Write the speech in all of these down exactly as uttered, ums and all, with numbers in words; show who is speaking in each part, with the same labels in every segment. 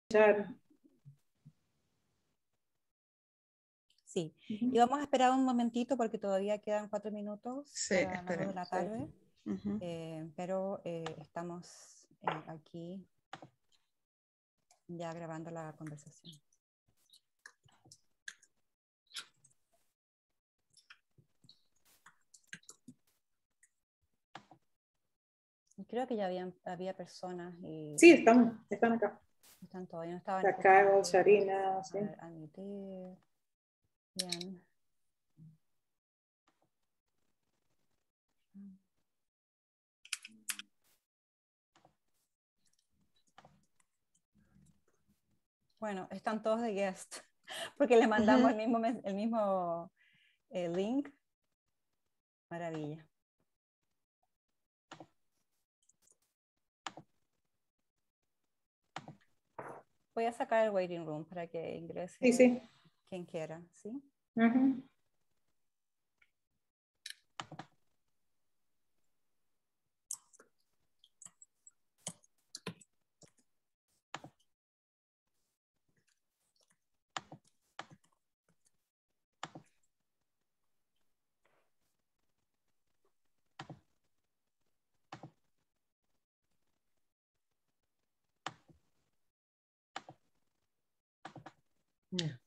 Speaker 1: escuchar.
Speaker 2: Sí, uh-huh. Y vamos a esperar un momentito porque todavía quedan cuatro minutos
Speaker 3: sí,
Speaker 2: para las dos de la tarde,
Speaker 3: sí. Uh-huh.
Speaker 2: eh, pero eh, estamos eh, aquí ya grabando la conversación. Creo que ya habían, había personas y...
Speaker 1: Sí, están, están acá.
Speaker 2: Están todavía, no estaban...
Speaker 1: Acá, Sarina, sí.
Speaker 2: Ver, admitir. Bien. Bueno, están todos de guest, porque le mandamos uh-huh. el mismo, el mismo eh, link. Maravilla. Voy a sacar el waiting room para que ingrese
Speaker 1: sí, sí.
Speaker 2: quien quiera, ¿sí?
Speaker 1: Uh-huh.
Speaker 3: Yeah.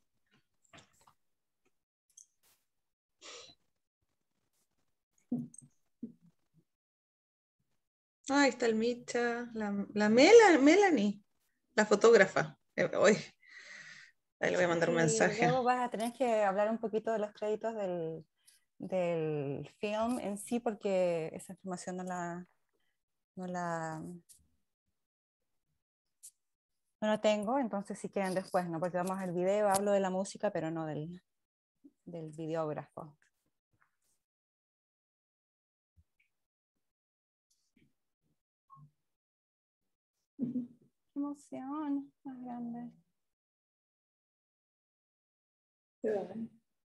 Speaker 3: Ah, ahí está el Micha, la, la Mela, Melanie, la fotógrafa. Eh, hoy, ahí le voy a mandar
Speaker 2: sí,
Speaker 3: un mensaje.
Speaker 2: Luego vas a tener que hablar un poquito de los créditos del, del film en sí, porque esa información no la, no la, no la tengo, entonces si quieren después, ¿no? Porque vamos al video, hablo de la música, pero no del, del videógrafo. Qué emoción más grande.
Speaker 1: Uh-huh.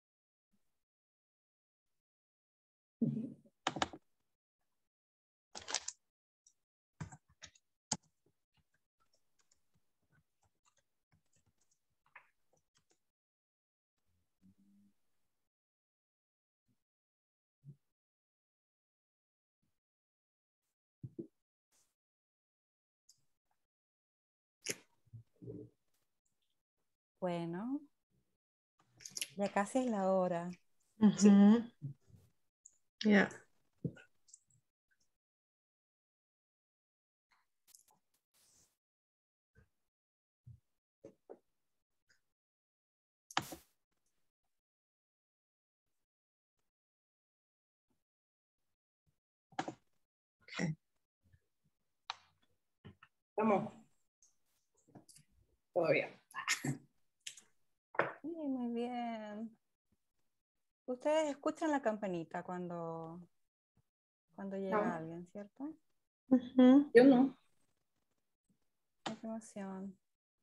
Speaker 2: Bueno, ya casi es la hora.
Speaker 3: Uh-huh. Sí. Ya. Yeah. Okay.
Speaker 1: Estamos. Todavía.
Speaker 2: Sí, muy bien. Ustedes escuchan la campanita cuando, cuando llega no. alguien, ¿cierto?
Speaker 1: Uh-huh. Yo no.
Speaker 2: Qué emoción.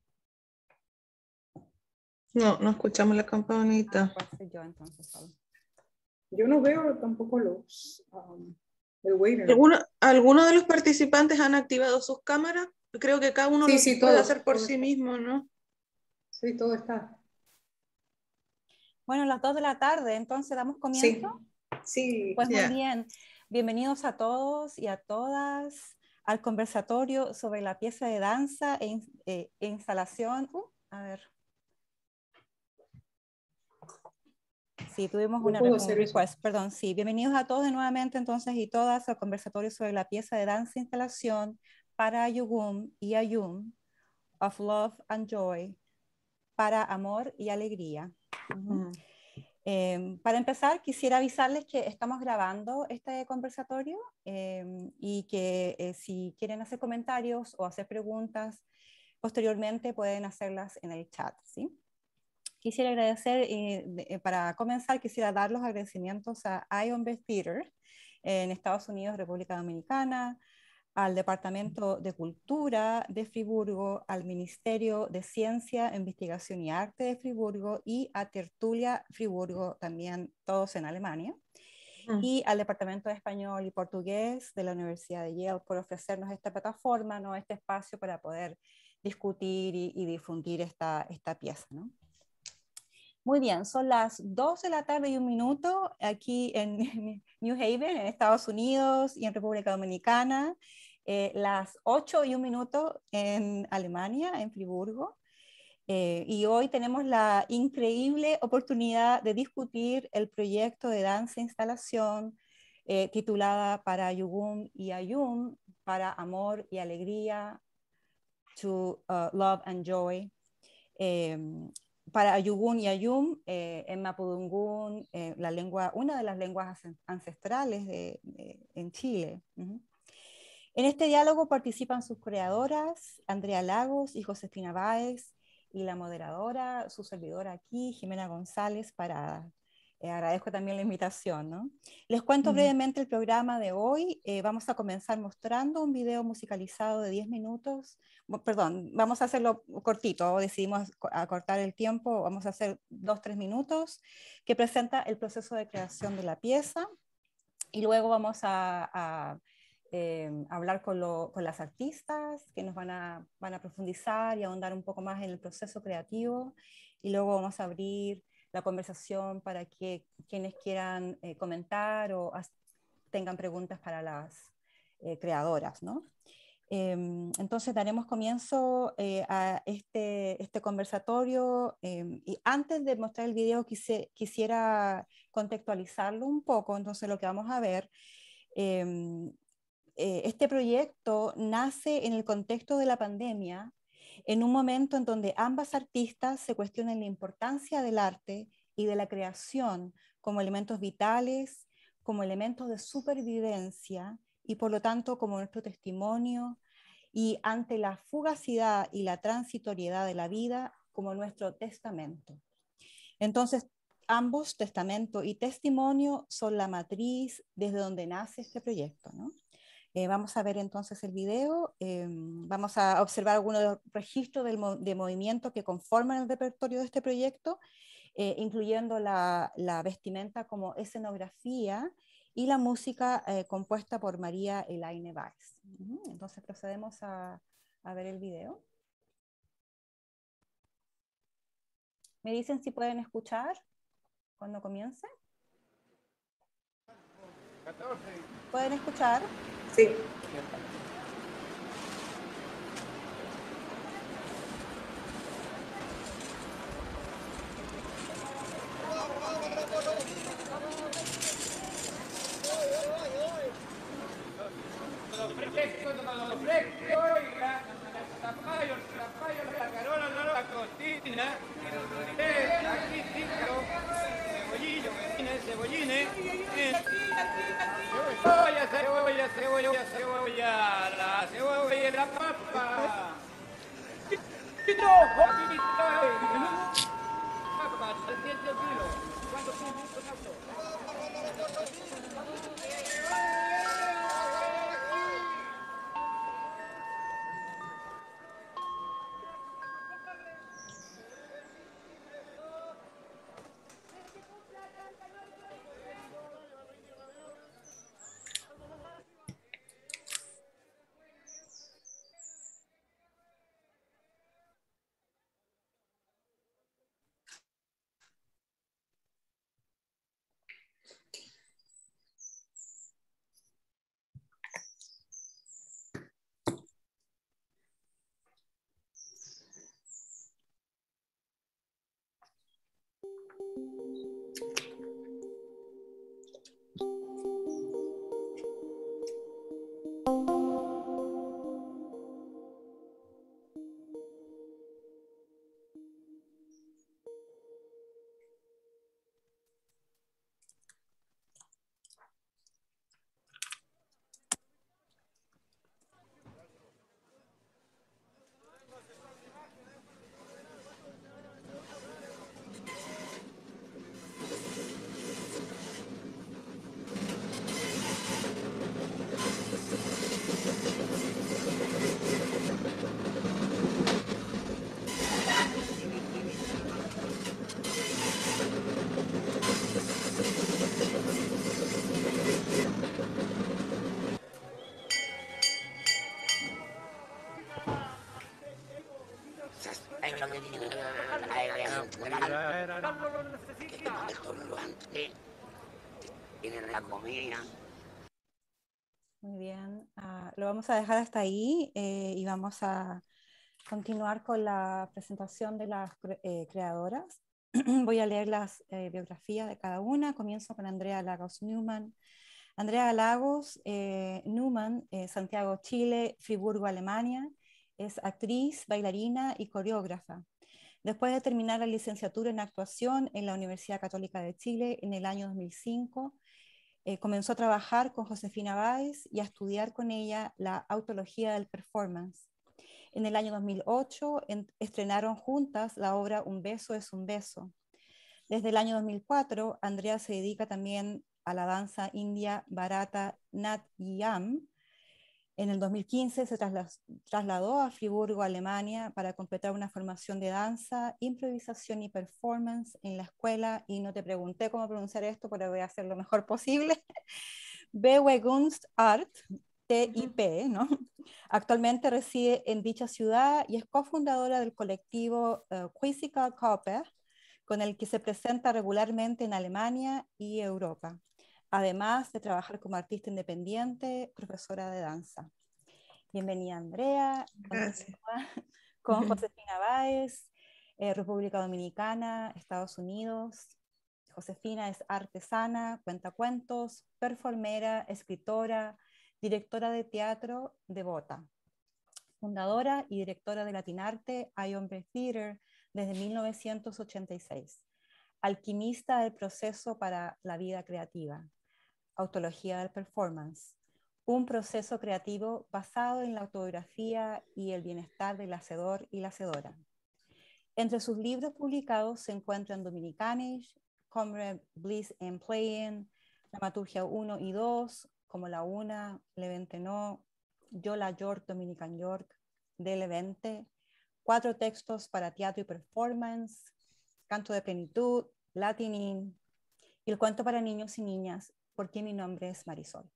Speaker 3: No, no escuchamos la campanita.
Speaker 2: Ah, pues yo entonces solo.
Speaker 1: Yo no veo tampoco los um, el waiter.
Speaker 3: ¿Alguno, ¿Alguno de los participantes han activado sus cámaras? Creo que cada uno
Speaker 1: sí,
Speaker 3: lo
Speaker 1: sí,
Speaker 3: puede
Speaker 1: todo,
Speaker 3: hacer por
Speaker 1: todo
Speaker 3: sí
Speaker 1: está.
Speaker 3: mismo, ¿no?
Speaker 1: Sí, todo está.
Speaker 2: Bueno, las dos de la tarde, entonces damos comienzo.
Speaker 1: Sí, sí.
Speaker 2: Pues
Speaker 3: yeah.
Speaker 2: muy bien. Bienvenidos a todos y a todas al conversatorio sobre la pieza de danza e, in, eh, e instalación. Uh, a ver. Sí, tuvimos una, un request, eso. Perdón, sí. Bienvenidos a todos de nuevamente entonces y todas al conversatorio sobre la pieza de danza e instalación para Ayugum y Ayum, of Love and Joy, para amor y alegría. Uh-huh. Mm. Eh, para empezar, quisiera avisarles que estamos grabando este conversatorio eh, y que eh, si quieren hacer comentarios o hacer preguntas posteriormente pueden hacerlas en el chat, ¿sí? Quisiera agradecer, eh, de, para comenzar, quisiera dar los agradecimientos a Ion Beth Theater en Estados Unidos, República Dominicana, al Departamento de Cultura de Friburgo, al Ministerio de Ciencia, Investigación y Arte de Friburgo y a Tertulia Friburgo, también todos en Alemania, mm. y al Departamento de Español y Portugués de la Universidad de Yale por ofrecernos esta plataforma, ¿no? Este espacio para poder discutir y, y difundir esta, esta pieza, ¿no? Muy bien, son las dos de la tarde y un minuto aquí en New Haven, en Estados Unidos y en República Dominicana, eh, las ocho y un minuto en Alemania, en Friburgo. Eh, y hoy tenemos la increíble oportunidad de discutir el proyecto de danza e instalación eh, titulada Para Yugum y Ayum, para amor y alegría, to uh, love and joy. Eh, para Ayugun y Ayum, eh, en Mapudungún, eh, la lengua, una de las lenguas ancestrales de, de, en Chile. Uh-huh. En este diálogo participan sus creadoras, Andrea Lagos y Josefina Báez, y la moderadora, su servidora aquí, Jimena González Parada. Eh, agradezco también la invitación, ¿no? Les cuento uh-huh. brevemente el programa de hoy. Eh, vamos a comenzar mostrando un video musicalizado de diez minutos. Perdón, vamos a hacerlo cortito, decidimos acortar el tiempo, vamos a hacer dos, tres minutos, que presenta el proceso de creación de la pieza, y luego vamos a, a eh, hablar con, lo, con las artistas que nos van a, van a profundizar y ahondar un poco más en el proceso creativo, y luego vamos a abrir la conversación para que quienes quieran eh, comentar o tengan preguntas para las eh, creadoras, ¿no? Eh, entonces daremos comienzo eh, a este, este conversatorio, eh, y antes de mostrar el video quise, quisiera contextualizarlo un poco. Entonces lo que vamos a ver, eh, eh, este proyecto nace en el contexto de la pandemia, en un momento en donde ambas artistas se cuestionan la importancia del arte y de la creación como elementos vitales, como elementos de supervivencia, y por lo tanto como nuestro testimonio, y ante la fugacidad y la transitoriedad de la vida como nuestro testamento. Entonces, ambos, testamento y testimonio, son la matriz desde donde nace este proyecto, ¿no? Eh, vamos a ver entonces el video, eh, vamos a observar algunos de los registros del mo de movimiento que conforman el repertorio de este proyecto, eh, incluyendo la, la vestimenta como escenografía y la música eh, compuesta por María Elaine Weiss. Uh-huh. Entonces procedemos a, a ver el video. ¿Me dicen si pueden escuchar cuando comience? ¿Pueden escuchar?
Speaker 1: Sí.
Speaker 4: Cebolline, cebolla, cebolla, cebolla, cebolla, la cebolla y la papa. Papa, trescientos kilos. ¿Cuántos kilos?
Speaker 5: Tienen la comida.
Speaker 2: Muy bien, uh, lo vamos a dejar hasta ahí eh, y vamos a continuar con la presentación de las eh, creadoras. Voy a leer las eh, biografías de cada una. Comienzo con Andrea Lagos Newman. Andrea Lagos eh, Newman, eh, Santiago, Chile, Friburgo, Alemania. Es actriz, bailarina y coreógrafa. Después de terminar la licenciatura en actuación en la Universidad Católica de Chile en el año dos mil cinco, eh, comenzó a trabajar con Josefina Báez y a estudiar con ella la autología del performance. En el año dos mil ocho en, estrenaron juntas la obra Un beso es un beso. Desde el año dos mil cuatro, Andrea se dedica también a la danza india Bharata Natyam. En el dos mil quince se trasladó a Friburgo, Alemania, para completar una formación de danza, improvisación y performance en la escuela, y no te pregunté cómo pronunciar esto, pero voy a hacer lo mejor posible, Bewegunst Art, T I P, ¿no? Actualmente reside en dicha ciudad y es cofundadora del colectivo uh, Quizzical Cooper, con el que se presenta regularmente en Alemania y Europa, además de trabajar como artista independiente, profesora de danza. Bienvenida, Andrea.
Speaker 3: Gracias.
Speaker 2: Con Josefina Báez, eh, República Dominicana, Estados Unidos. Josefina es artesana, cuentacuentos, performera, escritora, directora de teatro, devota. Fundadora y directora de Latinarte Hay Hombre Theater desde mil novecientos ochenta y seis. Alquimista del proceso para la vida creativa. Autología del performance. Un proceso creativo basado en la autobiografía y el bienestar del hacedor y la hacedora. Entre sus libros publicados se encuentran Dominicanish, Comrade Bliss and Playing, Dramaturgia uno y dos, como la una, Levente no, Yo la York, Dominican York, de Levente, cuatro textos para teatro y performance, Canto de Plenitud, Latinin, y el cuento para niños y niñas, ¿Por qué mi nombre es Marisol?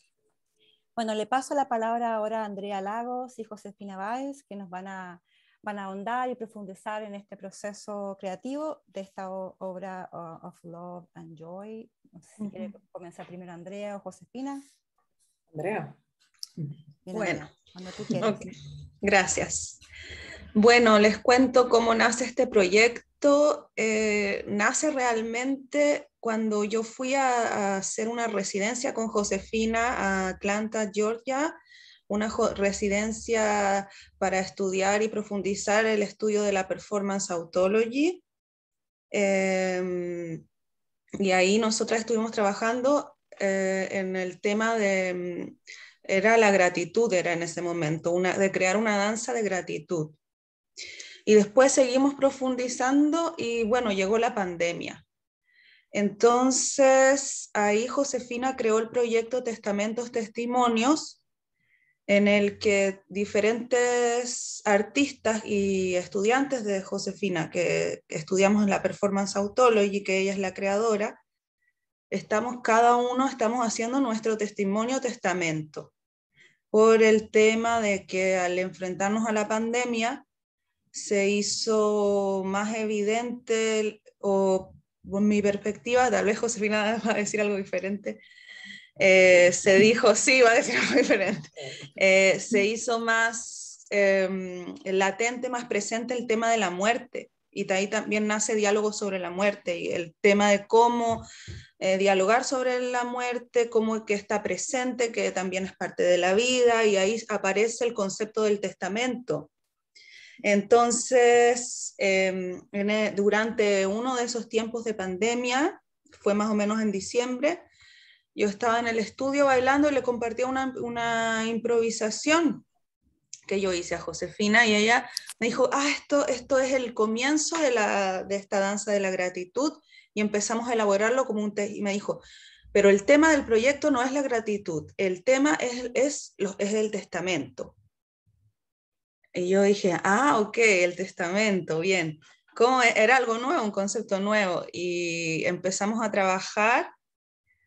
Speaker 2: Bueno, le paso la palabra ahora a Andrea Lagos y Josefina Báez, que nos van a, van a ahondar y profundizar en este proceso creativo de esta obra uh, of Love and Joy. No sé si uh-huh. quiere comenzar primero Andrea o Josefina.
Speaker 1: Andrea.
Speaker 3: Bien, bueno,
Speaker 2: cuando tú quieras.
Speaker 3: Okay. Gracias. Bueno, les cuento cómo nace este proyecto. Eh, nace realmente cuando yo fui a, a hacer una residencia con Josefina a Atlanta, Georgia, una residencia para estudiar y profundizar el estudio de la performance autology. Eh, y ahí nosotras estuvimos trabajando eh, en el tema de, era la gratitud, era en ese momento, una, de crear una danza de gratitud. Y después seguimos profundizando y bueno, llegó la pandemia. Entonces, ahí Josefina creó el proyecto Testamentos Testimonios, en el que diferentes artistas y estudiantes de Josefina, que, que estudiamos en la Performance Autology, que ella es la creadora, estamos, cada uno estamos haciendo nuestro testimonio testamento, por el tema de que al enfrentarnos a la pandemia, se hizo más evidente, o por mi perspectiva, tal vez Josefina va a decir algo diferente, eh, se dijo, sí, va a decir algo diferente, eh, se hizo más eh, latente, más presente el tema de la muerte, y de ahí también nace Diálogo sobre la muerte, y el tema de cómo eh, dialogar sobre la muerte, cómo que está presente, que también es parte de la vida, y ahí aparece el concepto del testamento. Entonces, eh, en, durante uno de esos tiempos de pandemia, fue más o menos en diciembre, yo estaba en el estudio bailando y le compartí una, una improvisación que yo hice a Josefina, y ella me dijo, ah, esto, esto es el comienzo de, la, de esta danza de la gratitud, y empezamos a elaborarlo como un texto, y me dijo, pero el tema del proyecto no es la gratitud, el tema es, es, es el testamento. Y yo dije, ah, ok, el testamento, bien. ¿Cómo era algo nuevo, un concepto nuevo? Y empezamos a trabajar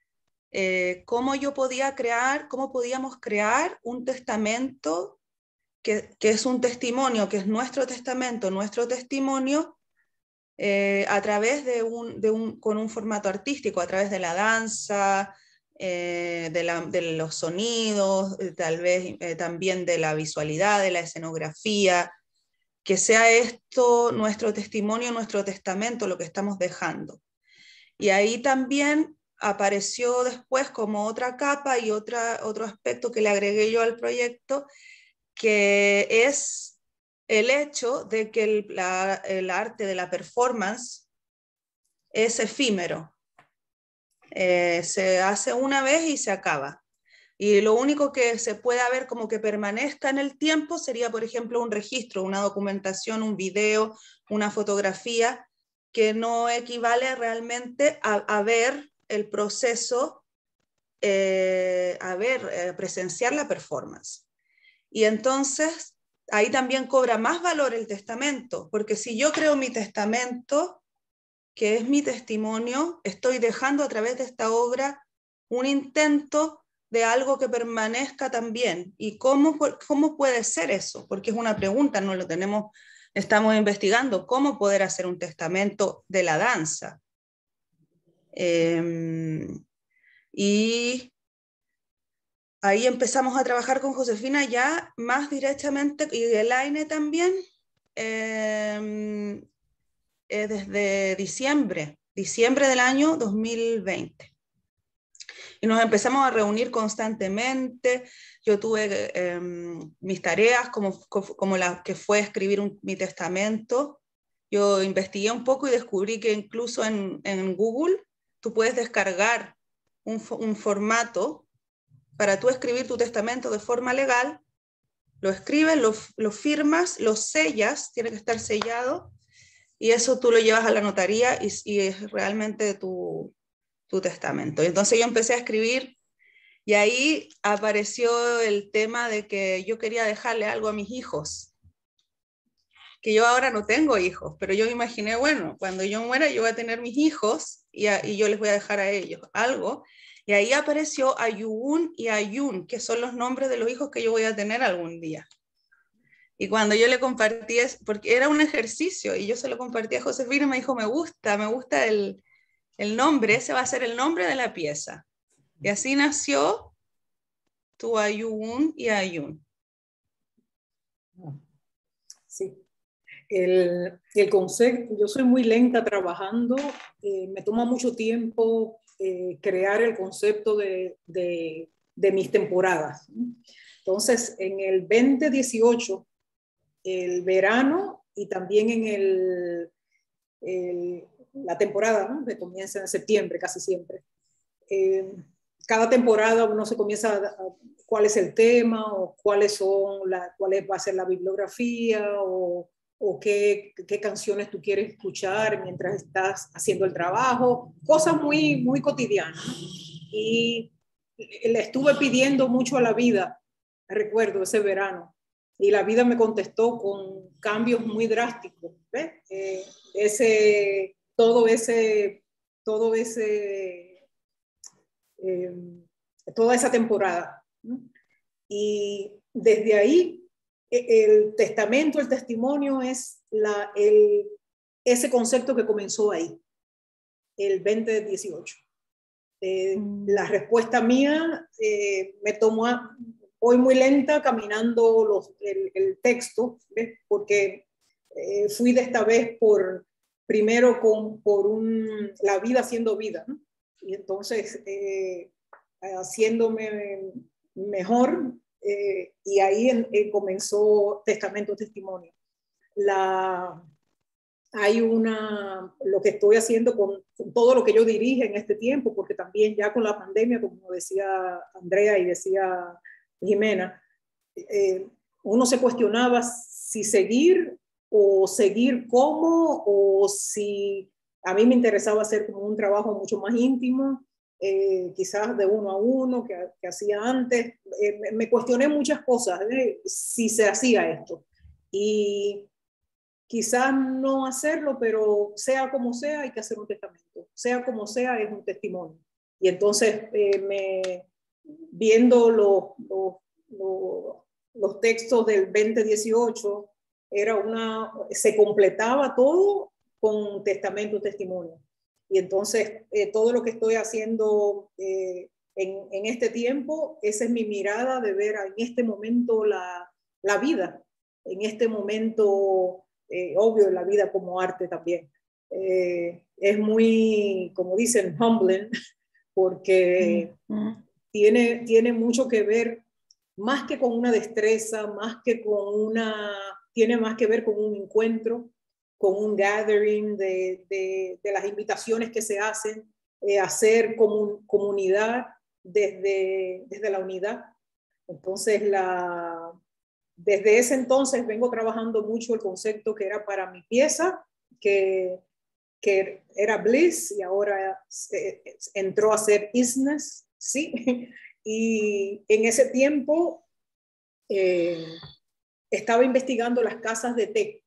Speaker 3: eh, cómo yo podía crear, cómo podíamos crear un testamento que, que es un testimonio, que es nuestro testamento, nuestro testimonio, eh, a través de un, de un, con un formato artístico, a través de la danza, eh, de, la, de los sonidos, eh, tal vez eh, también de la visualidad, de la escenografía, que sea esto nuestro testimonio, nuestro testamento, lo que estamos dejando. Y ahí también apareció después como otra capa y otra, otro aspecto que le agregué yo al proyecto, que es el hecho de que el, la, el arte de la performance es efímero. Eh, se hace una vez y se acaba. Y lo único que se pueda ver como que permanezca en el tiempo sería, por ejemplo, un registro, una documentación, un video, una fotografía, que no equivale realmente a, a ver el proceso, eh, a ver, eh, presenciar la performance. Y entonces ahí también cobra más valor el testamento, porque si yo creo mi testamento, que es mi testimonio, estoy dejando a través de esta obra un intento de algo que permanezca también. ¿Y cómo, cómo puede ser eso? Porque es una pregunta, no lo tenemos, estamos investigando, cómo poder hacer un testamento de la danza. Eh, y ahí empezamos a trabajar con Josefina ya más directamente, y Elaine también, eh, eh, desde diciembre, diciembre del año dos mil veinte. Y nos empezamos a reunir constantemente. Yo tuve eh, mis tareas, como, como la que fue escribir un, mi testamento. Yo investigué un poco y descubrí que incluso en, en Google tú puedes descargar un, un formato para tú escribir tu testamento de forma legal. Lo escribes, lo, lo firmas, lo sellas, tiene que estar sellado, y eso tú lo llevas a la notaría y, y es realmente tu, tu testamento. Y entonces yo empecé a escribir, y ahí apareció el tema de que yo quería dejarle algo a mis hijos, que yo ahora no tengo hijos, pero yo me imaginé, bueno, cuando yo muera yo voy a tener mis hijos y, a, y yo les voy a dejar a ellos algo. Y ahí apareció Ayugun y Ayun, que son los nombres de los hijos que yo voy a tener algún día. Y cuando yo le compartí, porque era un ejercicio, y yo se lo compartí a Josefina, y me dijo, me gusta, me gusta el, el nombre, ese va a ser el nombre de la pieza. Y así nació Tu Ayugun y Ayun.
Speaker 1: Sí. El, el concepto, yo soy muy lenta trabajando, eh, me toma mucho tiempo eh, crear el concepto de, de, de mis temporadas. Entonces, en el veinte dieciocho, el verano y también en el, el, la temporada, ¿no?, que comienza en septiembre casi siempre. Eh, cada temporada uno se comienza a, a cuál es el tema o cuáles son la, cuál va a ser la bibliografía o, o qué, qué canciones tú quieres escuchar mientras estás haciendo el trabajo, cosas muy, muy cotidianas. Y le estuve pidiendo mucho a la vida, recuerdo ese verano, y la vida me contestó con cambios muy drásticos. ¿Ves? Eh, ese, todo ese, todo ese, eh, toda esa temporada, ¿no? Y desde ahí, el testamento, el testimonio es la, el, ese concepto que comenzó ahí, el veinte dieciocho. Eh, mm. La respuesta mía eh, me tomó, a, voy muy lenta caminando los, el, el texto, ¿ves? Porque eh, fui de esta vez por, primero con, por un, la vida siendo vida, ¿no? Y entonces eh, haciéndome mejor, eh, y ahí en, en comenzó Testamento Testimonio. La, hay una, lo que estoy haciendo con, con todo lo que yo dirige en este tiempo, porque también ya con la pandemia, como decía Andrea y decía Jimena, eh, uno se cuestionaba si seguir o seguir cómo, o si a mí me interesaba hacer como un trabajo mucho más íntimo, eh, quizás de uno a uno que, que hacía antes. Eh, me, me cuestioné muchas cosas, ¿eh? Si se hacía esto. Y quizás no hacerlo, pero sea como sea, hay que hacer un testamento. Sea como sea, es un testimonio. Y entonces, eh, me, viendo los, los, los, los textos del veinte dieciocho, era una, se completaba todo con testamento, testimonio. Y entonces eh, todo lo que estoy haciendo eh, en, en este tiempo, esa es mi mirada de ver en este momento la, la vida, en este momento, eh, obvio, la vida como arte también. Eh, es muy, como dicen, humbling, porque mm-hmm. tiene, tiene mucho que ver, más que con una destreza, más que con una, tiene más que ver con un encuentro, con un gathering de, de, de las invitaciones que se hacen, eh, hacer comun, comunidad desde, desde la unidad. Entonces, la, desde ese entonces vengo trabajando mucho el concepto que era para mi pieza, que, que era Bliss, y ahora eh, entró a ser Isness, ¿sí? Y en ese tiempo eh, estaba investigando las casas de té,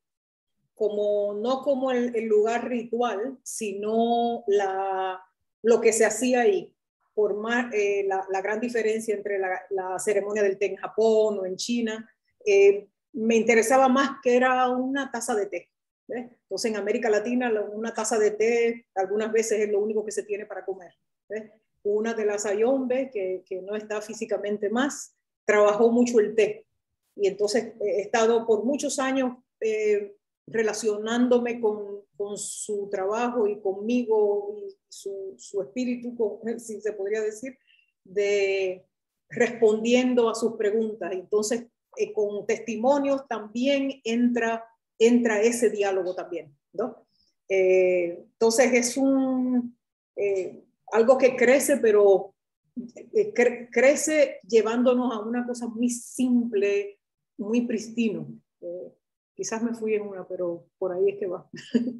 Speaker 1: como, no como el, el lugar ritual, sino la, lo que se hacía ahí, por más, eh, la, la gran diferencia entre la, la ceremonia del té en Japón o en China. Eh, me interesaba más que era una taza de té. ¿Ves? Entonces en América Latina una taza de té algunas veces es lo único que se tiene para comer. ¿Ves? Una de las Ayombe, que, que no está físicamente más, trabajó mucho el té. Y entonces he estado por muchos años eh, relacionándome con, con su trabajo y conmigo y su, su espíritu, con, si se podría decir, de respondiendo a sus preguntas. Entonces, eh, con testimonios también entra, entra ese diálogo también, ¿no? Eh, entonces, es un, eh, algo que crece, pero eh, cre crece llevándonos a una cosa muy simple, muy pristino. Eh, Quizás me fui en una, pero por ahí es que va.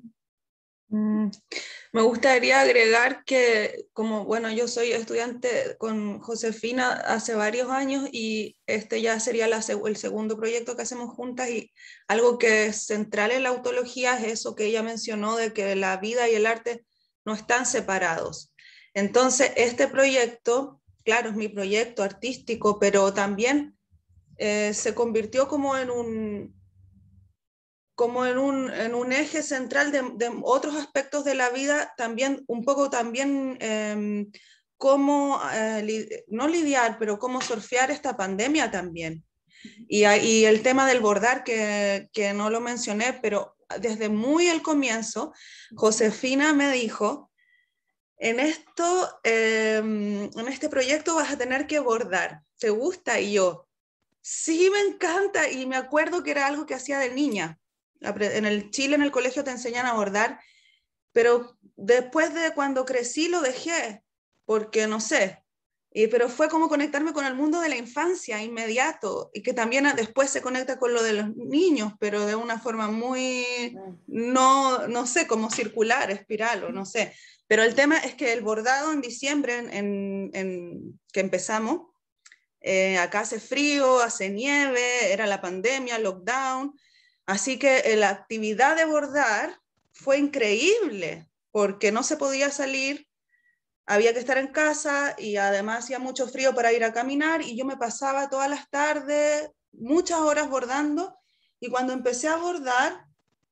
Speaker 3: Mm, me gustaría agregar que, como, bueno, yo soy estudiante con Josefina hace varios años y este ya sería la, el segundo proyecto que hacemos juntas, y algo que es central en la autología es eso que ella mencionó, de que la vida y el arte no están separados. Entonces, este proyecto, claro, es mi proyecto artístico, pero también eh, se convirtió como en un... como en un, en un eje central de, de otros aspectos de la vida, también un poco también eh, cómo, eh, li, no lidiar, pero cómo surfear esta pandemia también. Y, y el tema del bordar, que, que no lo mencioné, pero desde muy el comienzo, Josefina me dijo, en, esto, eh, en este proyecto vas a tener que bordar, ¿te gusta? Y yo, sí, me encanta, y me acuerdo que era algo que hacía de niña. En el Chile, en el colegio te enseñan a bordar, pero después de cuando crecí lo dejé, porque no sé, y, pero fue como conectarme con el mundo de la infancia inmediato, y que también después se conecta con lo de los niños, pero de una forma muy, no, no sé, como circular, espiral, o no sé. Pero el tema es que el bordado en diciembre, en, en, en, que empezamos, eh, acá hace frío, hace nieve, era la pandemia, lockdown. Así que la actividad de bordar fue increíble, porque no se podía salir, había que estar en casa y además hacía mucho frío para ir a caminar, y yo me pasaba todas las tardes, muchas horas bordando, y cuando empecé a bordar,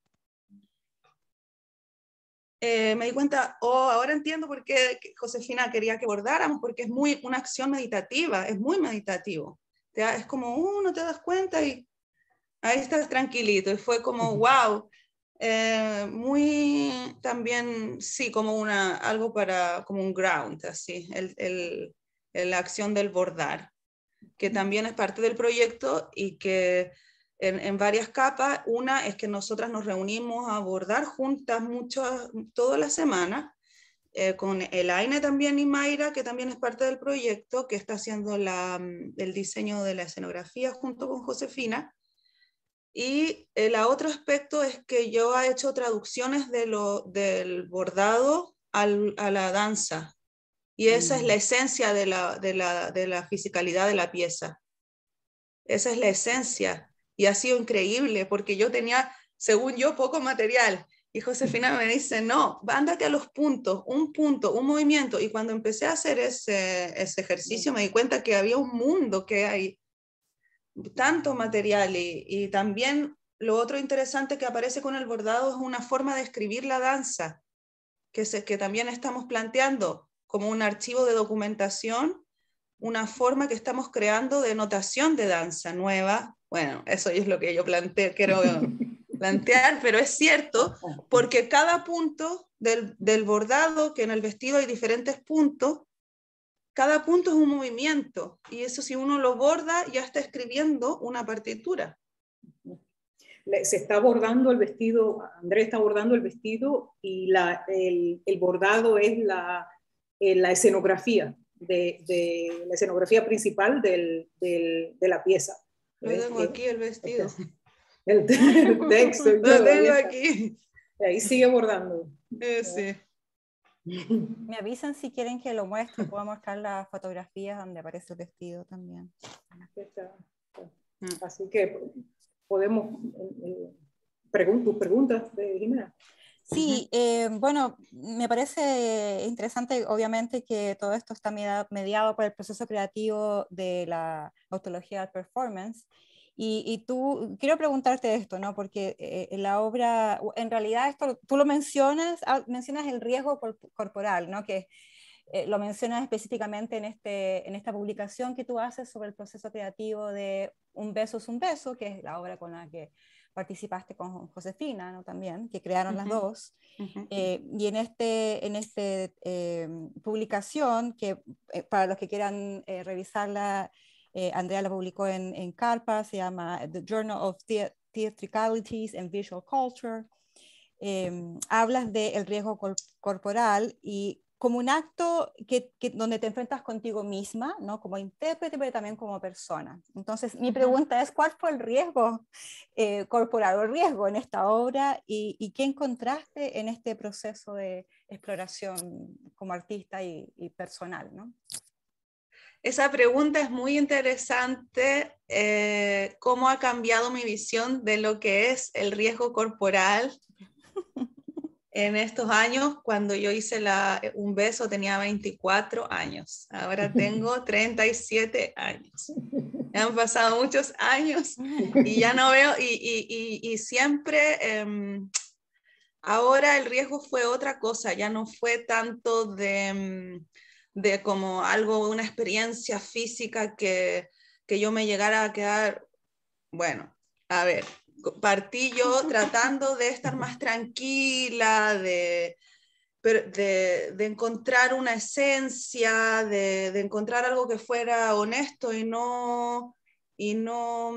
Speaker 3: eh, me di cuenta, oh, ahora entiendo por qué Josefina quería que bordáramos, porque es muy, una acción meditativa, es muy meditativo. Es como, uh, no te das cuenta y ahí estás tranquilito, y fue como, wow, eh, muy también, sí, como una, algo para, como un ground, así, el, el, el, la acción del bordar, que también es parte del proyecto, y que en, en varias capas. Una es que nosotras nos reunimos a bordar juntas mucho, toda la semana, eh, con Elaine también y Mayra, que también es parte del proyecto, que está haciendo la, el diseño de la escenografía junto con Josefina. Y el otro aspecto es que yo he hecho traducciones de lo, del bordado al, a la danza, y esa mm. es la esencia de la, de, la, de la fisicalidad de la pieza. Esa es la esencia, y ha sido increíble, porque yo tenía, según yo, poco material, y Josefina me dice, no, ándate a los puntos, un punto, un movimiento, y cuando empecé a hacer ese, ese ejercicio me di cuenta que había un mundo que hay tanto material y, y también lo otro interesante que aparece con el bordado es una forma de escribir la danza, que, se, que también estamos planteando como un archivo de documentación, una forma que estamos creando de notación de danza nueva. Bueno, eso es lo que yo planteo, quiero plantear, pero es cierto, porque cada punto del, del bordado, que en el vestido hay diferentes puntos, cada punto es un movimiento, y eso si uno lo borda ya está escribiendo una partitura.
Speaker 1: Se está bordando el vestido, Andrés está bordando el vestido, y la, el, el bordado es la, la escenografía, de, de, la escenografía principal del, del, de la pieza.
Speaker 3: Lo tengo aquí el vestido.
Speaker 1: El, el texto.
Speaker 3: Lo todo, tengo aquí.
Speaker 1: Ahí sigue bordando.
Speaker 3: Eh, sí.
Speaker 2: Me avisan si quieren que lo muestre, puedo mostrar las fotografías donde aparece el vestido también.
Speaker 1: Así que podemos, eh, pregun tus preguntas, Jimena.
Speaker 2: Sí, eh, bueno, me parece interesante, obviamente, que todo esto está mediado por el proceso creativo de la ontología del performance. Y, y tú, quiero preguntarte esto, ¿no? Porque eh, en la obra, en realidad esto, tú lo mencionas, mencionas el riesgo corporal, ¿no? Que eh, lo mencionas específicamente en, este, en esta publicación que tú haces sobre el proceso creativo de Un beso es un beso, que es la obra con la que participaste con Josefina, ¿no? También, que crearon uh-huh. las dos. Uh-huh. eh, y en esta en este, eh, publicación, que eh, para los que quieran eh, revisarla, eh, Andrea la publicó en, en Carpa, se llama The Journal of The Theatricalities and Visual Culture. Eh, hablas del riesgo cor corporal y como un acto que, que, donde te enfrentas contigo misma, ¿no? Como intérprete, pero también como persona. Entonces, mi pregunta es, ¿cuál fue el riesgo eh, corporal o el riesgo en esta obra y, y qué encontraste en este proceso de exploración como artista y, y personal, ¿no?
Speaker 3: Esa pregunta es muy interesante, eh, cómo ha cambiado mi visión de lo que es el riesgo corporal. En estos años, cuando yo hice la, un beso, tenía veinticuatro años. Ahora tengo treinta y siete años. Me han pasado muchos años y ya no veo, y, y, y, y siempre, eh, ahora el riesgo fue otra cosa, ya no fue tanto de, de como algo, una experiencia física que, que yo me llegara a quedar, bueno, a ver, partí yo tratando de estar más tranquila, de, de, de encontrar una esencia, de, de encontrar algo que fuera honesto y no, y no,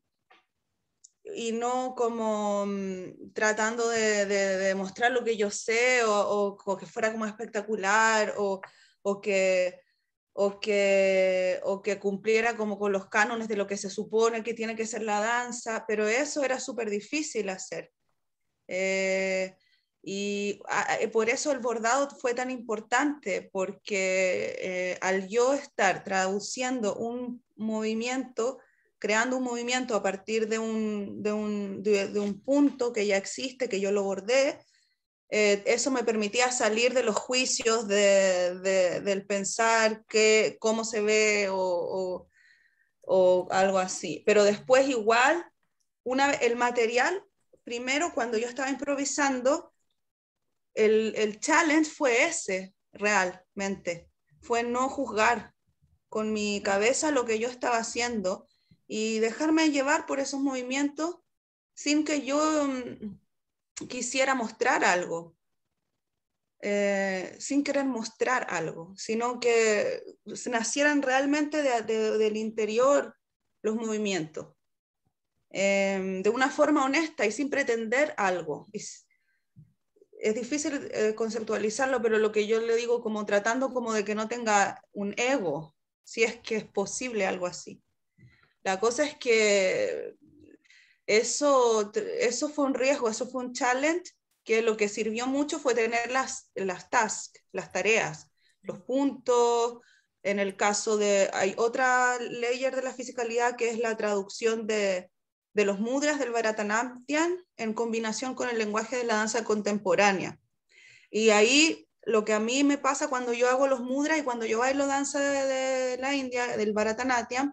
Speaker 3: y no como tratando de, de, de mostrar lo que yo sé o, o, o que fuera como espectacular o, o que... O que, o que cumpliera como con los cánones de lo que se supone que tiene que ser la danza, pero eso era súper difícil hacer. Eh, y a, por eso el bordado fue tan importante, porque eh, al yo estar traduciendo un movimiento, creando un movimiento a partir de un, de un, de, de un punto que ya existe, que yo lo bordé, Eh, eso me permitía salir de los juicios de, de, del pensar que, cómo se ve o, o, o algo así. Pero después igual, una, el material, primero cuando yo estaba improvisando, el, el challenge fue ese, realmente. Fue no juzgar con mi cabeza lo que yo estaba haciendo y dejarme llevar por esos movimientos sin que yo quisiera mostrar algo, eh, sin querer mostrar algo, sino que nacieran realmente de, de, del interior los movimientos, eh, de una forma honesta y sin pretender algo. Es, es difícil eh, conceptualizarlo, pero lo que yo le digo, como tratando como de que no tenga un ego, si es que es posible algo así. La cosa es que Eso, eso fue un riesgo, eso fue un challenge, que lo que sirvió mucho fue tener las, las tasks, las tareas, los puntos. En el caso de, hay otra layer de la fisicalidad que es la traducción de, de los mudras del Bharatanatyam en combinación con el lenguaje de la danza contemporánea. Y ahí lo que a mí me pasa cuando yo hago los mudras y cuando yo bailo danza de, de la India, del Bharatanatyam,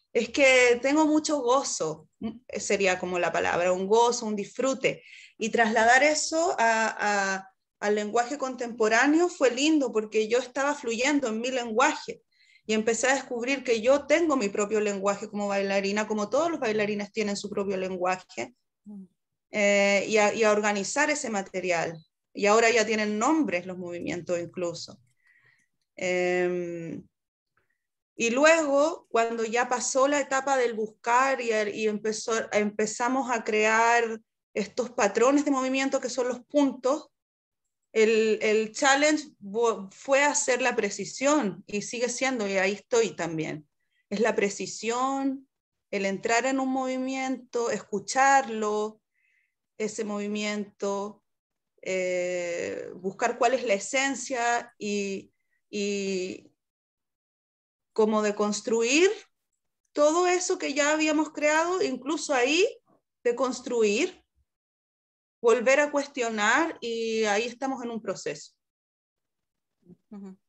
Speaker 3: Es que tengo mucho gozo, sería como la palabra, un gozo, un disfrute. Y trasladar eso a, a, al lenguaje contemporáneo fue lindo porque yo estaba fluyendo en mi lenguaje y empecé a descubrir que yo tengo mi propio lenguaje como bailarina, como todos los bailarines tienen su propio lenguaje, eh, y, a, y a organizar ese material. Y ahora ya tienen nombres los movimientos incluso. Eh, Y luego, cuando ya pasó la etapa del buscar y, y empezó, empezamos a crear estos patrones de movimiento que son los puntos, el, el challenge fue hacer la precisión y sigue siendo, y ahí estoy también. Es la precisión, el entrar en un movimiento, escucharlo, ese movimiento, eh, buscar cuál es la esencia y... y como de construir todo eso que ya habíamos creado, incluso ahí, de construir, volver a cuestionar, y ahí estamos en un proceso.
Speaker 2: Uh-huh.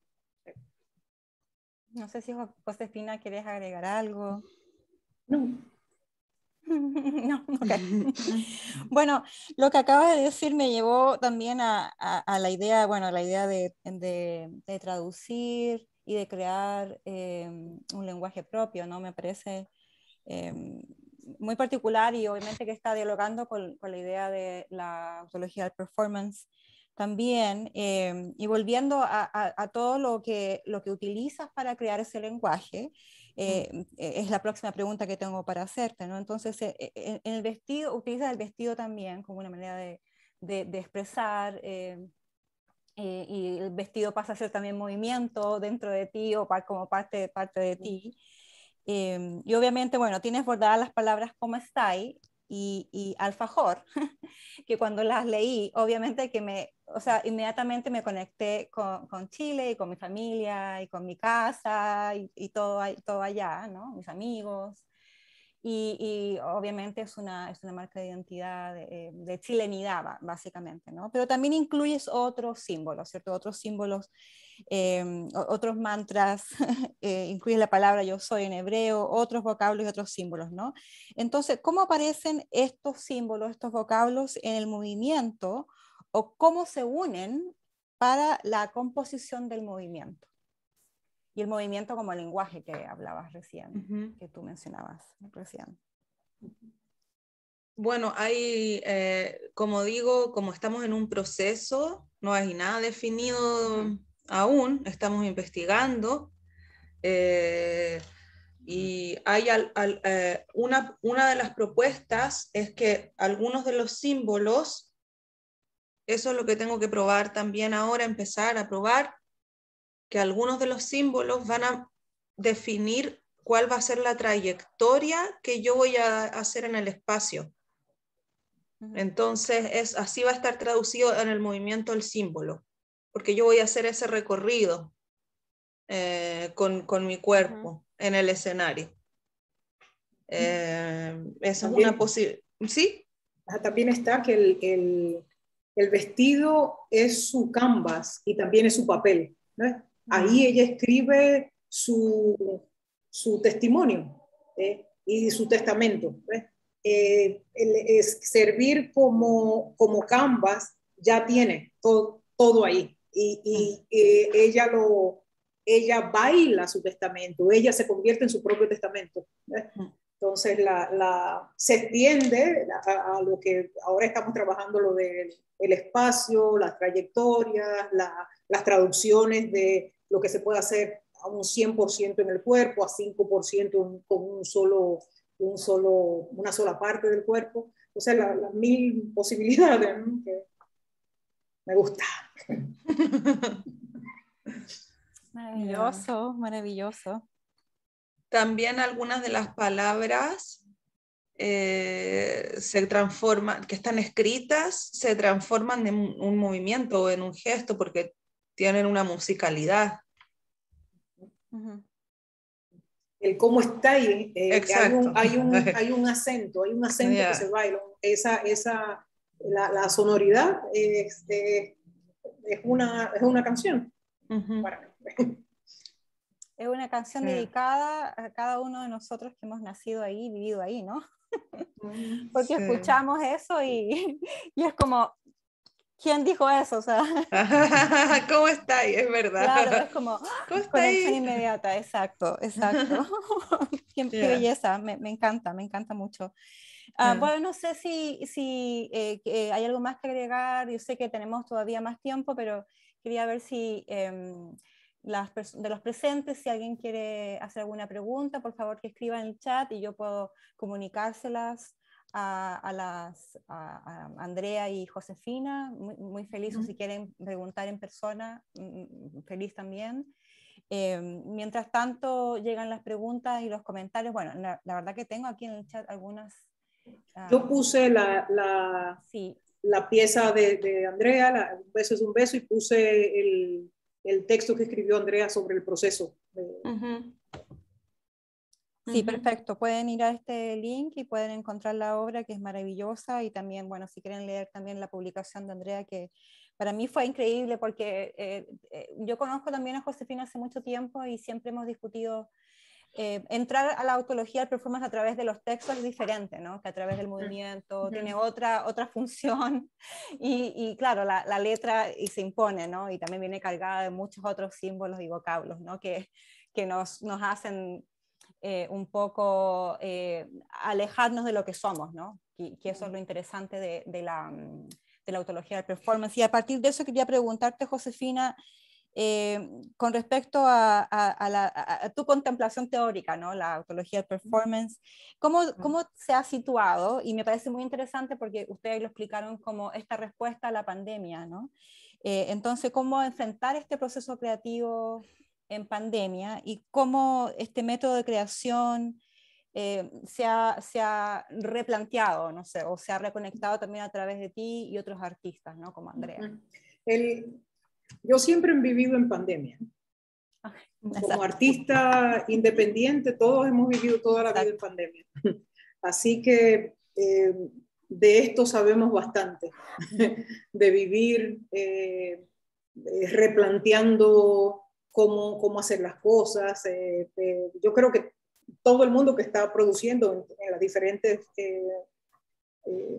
Speaker 2: No sé si Josefina quieres agregar algo.
Speaker 1: No.
Speaker 2: No, okay. Bueno, lo que acabas de decir me llevó también a, a, a la idea, bueno, la idea de, de, de traducir y de crear eh, un lenguaje propio, ¿no? Me parece eh, muy particular y obviamente que está dialogando con, con la idea de la ontología del performance también, eh, y volviendo a, a, a todo lo que, lo que utilizas para crear ese lenguaje. Eh, es la próxima pregunta que tengo para hacerte, ¿no? Entonces, eh, en, en el vestido, utilizas el vestido también como una manera de, de, de expresar, eh, eh, y el vestido pasa a ser también movimiento dentro de ti o pa, como parte, parte de ti. Eh, y obviamente, bueno, tienes bordadas las palabras como estáis y, y alfajor, que cuando las leí, obviamente que me, o sea, inmediatamente me conecté con, con Chile y con mi familia y con mi casa y, y todo, todo allá, ¿no? Mis amigos. Y, y obviamente es una, es una marca de identidad de, de chilenidad, básicamente, ¿no? Pero también incluyes otros símbolos, ¿cierto? Otros símbolos, eh, otros mantras, eh, incluye la palabra yo soy en hebreo, otros vocablos y otros símbolos, ¿no? Entonces, ¿cómo aparecen estos símbolos, estos vocablos en el movimiento o cómo se unen para la composición del movimiento? Y el movimiento como lenguaje que hablabas recién, uh-huh. que tú mencionabas recién.
Speaker 3: Bueno, hay, eh, como digo, como estamos en un proceso, no hay nada definido uh-huh. aún, estamos investigando, eh, y hay al, al, eh, una, una de las propuestas es que algunos de los símbolos, eso es lo que tengo que probar también ahora, empezar a probar, que algunos de los símbolos van a definir cuál va a ser la trayectoria que yo voy a hacer en el espacio. Uh-huh. Entonces, es, así va a estar traducido en el movimiento el símbolo, porque yo voy a hacer ese recorrido eh, con, con mi cuerpo uh-huh. en el escenario. Eh, esa es una posibilidad. ¿Sí?
Speaker 1: También está que el, el, el vestido es su canvas y también es su papel, ¿no? Ahí ella escribe su, su testimonio, ¿eh? y su testamento. ¿eh? Eh, el, es servir como, como canvas, ya tiene todo, todo ahí. Y, y eh, ella, lo, ella baila su testamento, ella se convierte en su propio testamento. ¿eh? Entonces la, la, se extiende a, a lo que ahora estamos trabajando, lo del el espacio, las trayectorias, la, las traducciones de lo que se puede hacer a un cien por ciento en el cuerpo, a cinco por ciento con un solo, un solo, una sola parte del cuerpo. O sea, las la mil posibilidades, ¿no? Que me gusta.
Speaker 2: Maravilloso, maravilloso.
Speaker 3: También algunas de las palabras eh, se transforman, que están escritas, se transforman en un movimiento o en un gesto porque tienen una musicalidad.
Speaker 1: Uh-huh. El cómo está ahí, eh, hay, un, hay, un, hay un acento, hay un acento yeah. que se baila, esa, esa, la, la sonoridad es, es, es, una, es una canción. Uh-huh. Para mí.
Speaker 2: es una canción sí. dedicada a cada uno de nosotros que hemos nacido ahí, vivido ahí, ¿no? Porque sí. escuchamos eso y, y es como, ¿quién dijo eso? O sea,
Speaker 3: ¿cómo está ahí? Es verdad.
Speaker 2: Claro, es como conexión inmediata, exacto, exacto. qué, yeah. qué belleza, me, me encanta, me encanta mucho. Uh, yeah. Bueno, no sé si, si eh, eh, hay algo más que agregar, yo sé que tenemos todavía más tiempo, pero quería ver si eh, las de los presentes, si alguien quiere hacer alguna pregunta, por favor que escriba en el chat y yo puedo comunicárselas a, a, las, a, a Andrea y Josefina, muy, muy feliz, uh-huh. o si quieren preguntar en persona, feliz también. Eh, mientras tanto llegan las preguntas y los comentarios, bueno, la, la verdad que tengo aquí en el chat algunas.
Speaker 1: Uh, Yo puse la, la, sí. la pieza de, de Andrea, la, un beso es un beso, y puse el, el texto que escribió Andrea sobre el proceso. De,
Speaker 2: uh-huh. Sí, perfecto. Pueden ir a este link y pueden encontrar la obra, que es maravillosa, y también, bueno, si quieren leer también la publicación de Andrea, que para mí fue increíble porque eh, eh, yo conozco también a Josefina hace mucho tiempo y siempre hemos discutido eh, entrar a la autología del performance a través de los textos es diferente, ¿no? Que a través del movimiento, uh-huh. tiene otra, otra función y, y claro, la, la letra y se impone, ¿no? Y también viene cargada de muchos otros símbolos y vocablos, ¿no? Que, que nos, nos hacen Eh, un poco eh, alejarnos de lo que somos, ¿no? Y que eso es lo interesante de, de, la, de la autología del performance. Y a partir de eso quería preguntarte, Josefina, eh, con respecto a, a, a, la, a, a tu contemplación teórica, ¿no? La autología del performance, ¿cómo, ¿cómo se ha situado? Y me parece muy interesante porque ustedes lo explicaron como esta respuesta a la pandemia, ¿no? Eh, entonces, ¿cómo enfrentar este proceso creativo en pandemia y cómo este método de creación eh, se, ha, se ha replanteado, no sé, o se ha reconectado también a través de ti y otros artistas, ¿no? Como Andrea?
Speaker 1: El, yo siempre he vivido en pandemia. Okay. Como artista independiente, todos hemos vivido toda la Exacto. vida en pandemia. Así que eh, de esto sabemos bastante, de vivir eh, eh, replanteando Cómo, cómo hacer las cosas. Eh, eh, yo creo que todo el mundo que está produciendo en, en las diferentes eh, eh,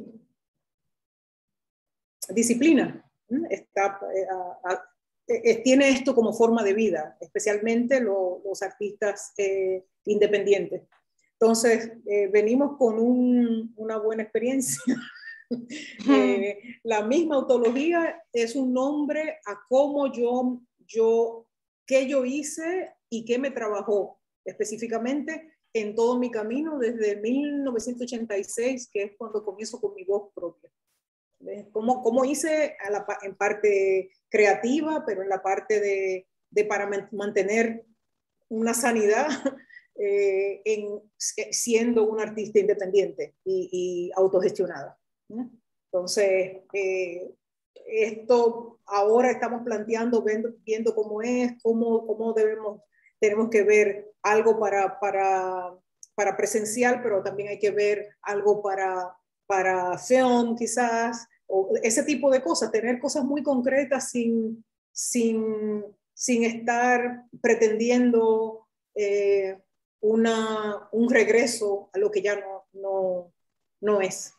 Speaker 1: disciplinas está, eh, a, a, eh, tiene esto como forma de vida, especialmente lo, los artistas eh, independientes. Entonces, eh, venimos con un, una buena experiencia. eh, la misma autología es un nombre a cómo yo, yo qué yo hice y qué me trabajó específicamente en todo mi camino desde mil novecientos ochenta y seis, que es cuando comienzo con mi voz propia. Cómo, cómo hice a la, en parte creativa, pero en la parte de, de para mantener una sanidad eh, en, siendo una artista independiente y, y autogestionada. Entonces, eh, esto ahora estamos planteando, viendo, viendo cómo es, cómo, cómo debemos, tenemos que ver algo para, para, para presencial, pero también hay que ver algo para, para film quizás, o ese tipo de cosas, tener cosas muy concretas sin, sin, sin estar pretendiendo eh, una, un regreso a lo que ya no, no, no es.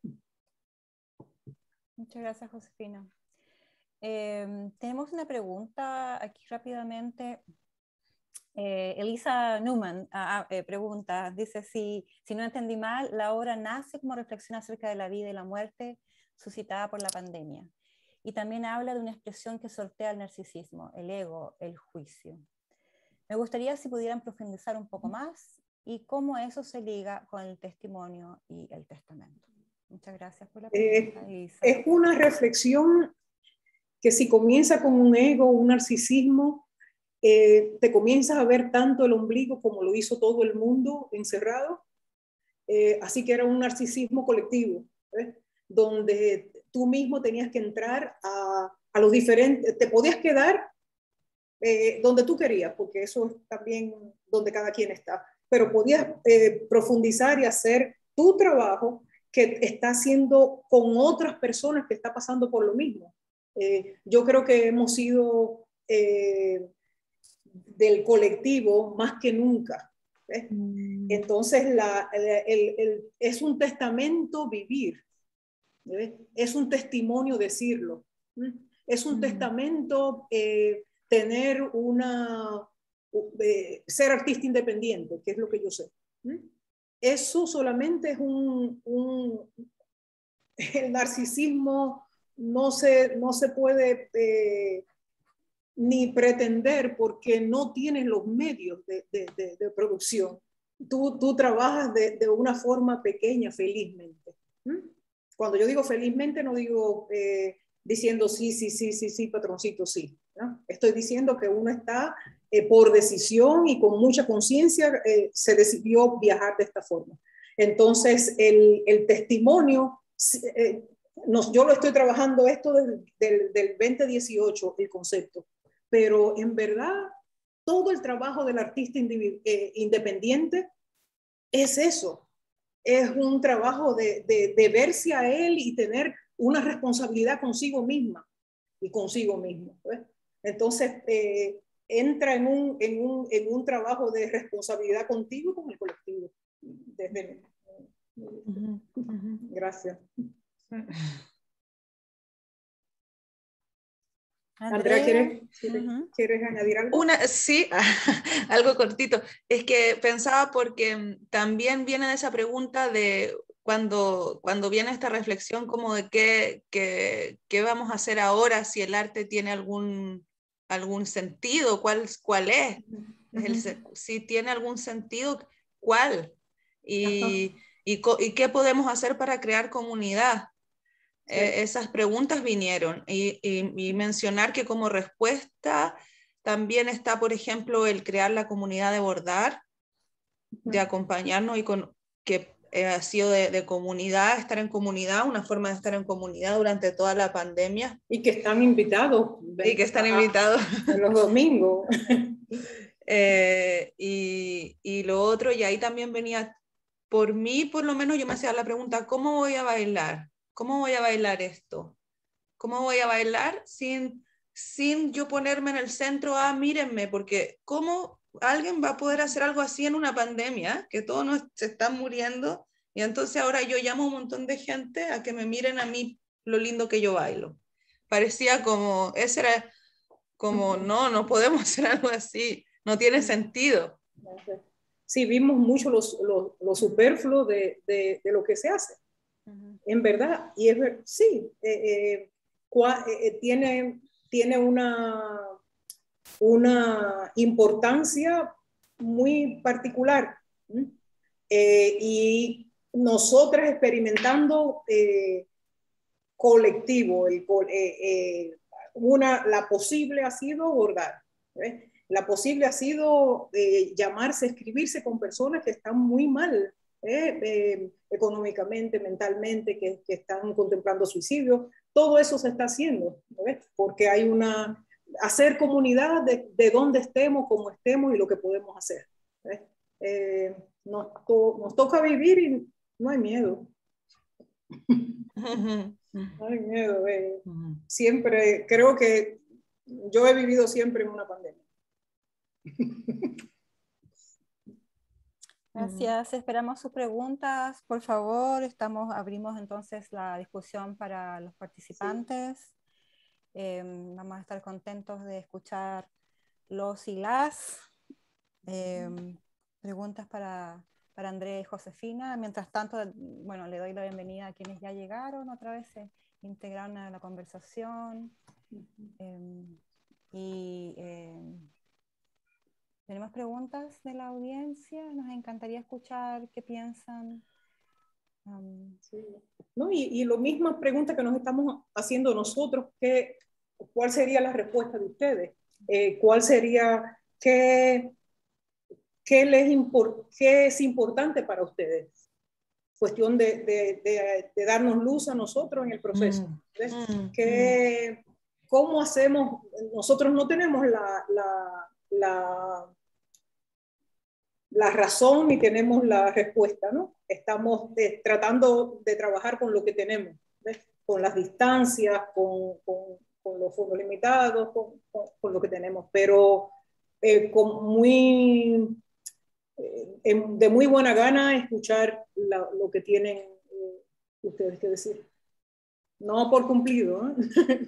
Speaker 2: Muchas gracias, Josefina. Eh, tenemos una pregunta aquí rápidamente. Eh, Elisa Newman ah, eh, pregunta, dice, si, si no entendí mal, la obra nace como reflexión acerca de la vida y la muerte suscitada por la pandemia. Y también habla de una expresión que sortea el narcisismo, el ego, el juicio. Me gustaría si pudieran profundizar un poco más y cómo eso se liga con el testimonio y el testamento. Muchas gracias por la pregunta,
Speaker 1: eh,
Speaker 2: Elisa.
Speaker 1: Es una reflexión que si comienza con un ego, un narcisismo, eh, te comienzas a ver tanto el ombligo como lo hizo todo el mundo encerrado. Eh, así que era un narcisismo colectivo, ¿eh? Donde tú mismo tenías que entrar a, a los diferentes, te podías quedar eh, donde tú querías, porque eso es también donde cada quien está, pero podías eh, profundizar y hacer tu trabajo que está haciendo con otras personas que está pasando por lo mismo. Eh, yo creo que hemos sido, eh, del colectivo más que nunca. ¿Ves? Mm. Entonces la, el, el, es un testamento vivir, ¿ves? Es un testimonio decirlo, ¿ves? Es un mm. testamento eh, tener una, eh, ser artista independiente, que es lo que yo sé. ¿Ves? Eso solamente es un, un el narcisismo no se, no se puede eh, ni pretender porque no tienes los medios de, de, de, de producción. Tú, tú trabajas de, de una forma pequeña, felizmente. ¿Mm? Cuando yo digo felizmente, no digo eh, diciendo sí, sí, sí, sí, sí, patroncito, sí, ¿no? Estoy diciendo que uno está eh, por decisión y con mucha conciencia eh, se decidió viajar de esta forma. Entonces, el, el testimonio, eh, nos, yo lo estoy trabajando esto del, del, del veinte dieciocho, el concepto, pero en verdad todo el trabajo del artista eh, independiente es eso, es un trabajo de, de, de verse a él y tener una responsabilidad consigo misma y consigo mismo. ¿Ves? Entonces, eh, entra en un, en, un, en un trabajo de responsabilidad contigo y con el colectivo. Desde, uh-huh, uh-huh. Gracias.
Speaker 3: Andrea,
Speaker 1: Andrea, ¿quieres, ¿quieres,
Speaker 3: uh-huh.
Speaker 1: ¿quieres añadir algo?
Speaker 3: Una, sí, algo cortito. Es que pensaba porque también viene esa pregunta de cuando, cuando viene esta reflexión como de qué, qué, qué vamos a hacer ahora, si el arte tiene algún, algún sentido, cuál, cuál es, uh-huh. el, si tiene algún sentido, cuál, y, y, y qué podemos hacer para crear comunidad. Sí. Eh, esas preguntas vinieron y, y, y mencionar que como respuesta también está, por ejemplo, el crear la comunidad de bordar, de acompañarnos y con, que eh, ha sido de, de comunidad, estar en comunidad, una forma de estar en comunidad durante toda la pandemia.
Speaker 1: Y que están invitados.
Speaker 3: Y que están invitados.
Speaker 1: Los domingos.
Speaker 3: eh, y, y lo otro, y ahí también venía, por mí, por lo menos yo me hacía la pregunta, ¿cómo voy a bailar? ¿Cómo voy a bailar esto? ¿Cómo voy a bailar sin, sin yo ponerme en el centro a mírenme? Porque ¿cómo alguien va a poder hacer algo así en una pandemia? Que todos nos, se están muriendo y entonces ahora yo llamo a un montón de gente a que me miren a mí lo lindo que yo bailo. Parecía como, ese era como, no, no podemos hacer algo así, no tiene sentido.
Speaker 1: Sí, vimos mucho lo, lo, lo superfluo de, de, de lo que se hace. Uh-huh. En verdad, y es sí, eh, eh, cua, eh, tiene, tiene una, una importancia muy particular. ¿Mm? Eh, y nosotras experimentando eh, colectivo, el, eh, eh, una, la posible ha sido bordar. ¿Ves? La posible ha sido eh, llamarse, escribirse con personas que están muy mal. Eh, eh, económicamente, mentalmente, que, que están contemplando suicidio, todo eso se está haciendo, ¿ves? Porque hay una, hacer comunidad de, de dónde estemos, cómo estemos y lo que podemos hacer. ¿Ves? Eh, nos, to, nos toca vivir y no hay miedo. No hay miedo. Eh. Siempre, creo que yo he vivido siempre en una pandemia.
Speaker 2: Gracias, esperamos sus preguntas, por favor. Estamos, abrimos entonces la discusión para los participantes. Sí. Eh, vamos a estar contentos de escuchar los y las eh, preguntas para, para Andrea y Josefina. Mientras tanto, bueno, le doy la bienvenida a quienes ya llegaron, otra vez se integraron a la conversación. Eh, y eh, ¿tenemos preguntas de la audiencia? Nos encantaría escuchar qué piensan. Um,
Speaker 1: sí. No, y, y lo misma pregunta que nos estamos haciendo nosotros, que, ¿cuál sería la respuesta de ustedes? Eh, ¿Cuál sería, qué, qué, les import, qué es importante para ustedes? Cuestión de, de, de, de darnos luz a nosotros en el proceso. Mm, ¿Qué, ¿Cómo hacemos? Nosotros no tenemos la... la La, la razón ni tenemos la respuesta, ¿no? Estamos de, tratando de trabajar con lo que tenemos, ¿ves? Con las distancias, con, con, con los fondos limitados, con, con, con lo que tenemos, pero eh, con muy, eh, de muy buena gana escuchar la, lo que tienen eh, ustedes que decir. No por cumplido, ¿eh?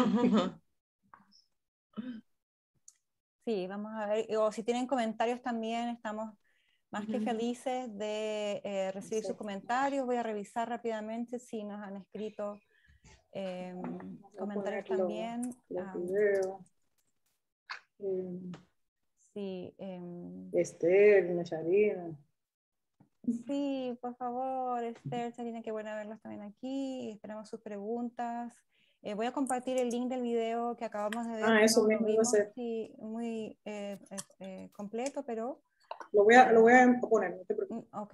Speaker 2: Sí, vamos a ver, o si tienen comentarios también, estamos más que felices de eh, recibir sus comentarios. Voy a revisar rápidamente si nos han escrito eh, comentarios también.
Speaker 1: Los
Speaker 2: um,
Speaker 1: videos. Eh,
Speaker 2: sí, eh,
Speaker 1: Esther, Necharina.
Speaker 2: sí, por favor, Esther, Sarina, qué bueno verlos también aquí. Esperamos sus preguntas. Eh, voy a compartir el link del video que acabamos de ver.
Speaker 1: Ah, eso
Speaker 2: no
Speaker 1: mismo
Speaker 2: lo
Speaker 1: iba a
Speaker 2: vimos,
Speaker 1: ser.
Speaker 2: sí, muy eh, eh, eh, completo, pero...
Speaker 1: Lo voy a, lo voy a poner, no te preocupes.
Speaker 2: Ok.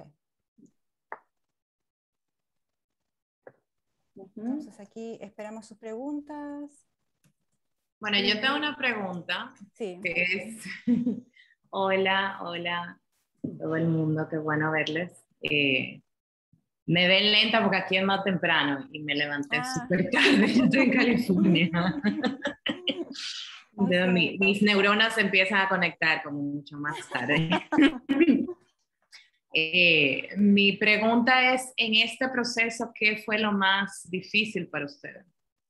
Speaker 1: Uh-huh.
Speaker 2: Entonces aquí esperamos sus preguntas.
Speaker 6: Bueno, yo tengo una pregunta.
Speaker 2: Sí.
Speaker 6: Que es, hola, hola, todo el mundo, qué bueno verles. Eh, me ven lenta porque aquí es más temprano y me levanté
Speaker 2: Ah.
Speaker 6: súper tarde, estoy en California. De mi, mis neuronas se empiezan a conectar como mucho más tarde. eh, mi pregunta es, en este proceso, ¿qué fue lo más difícil para ustedes?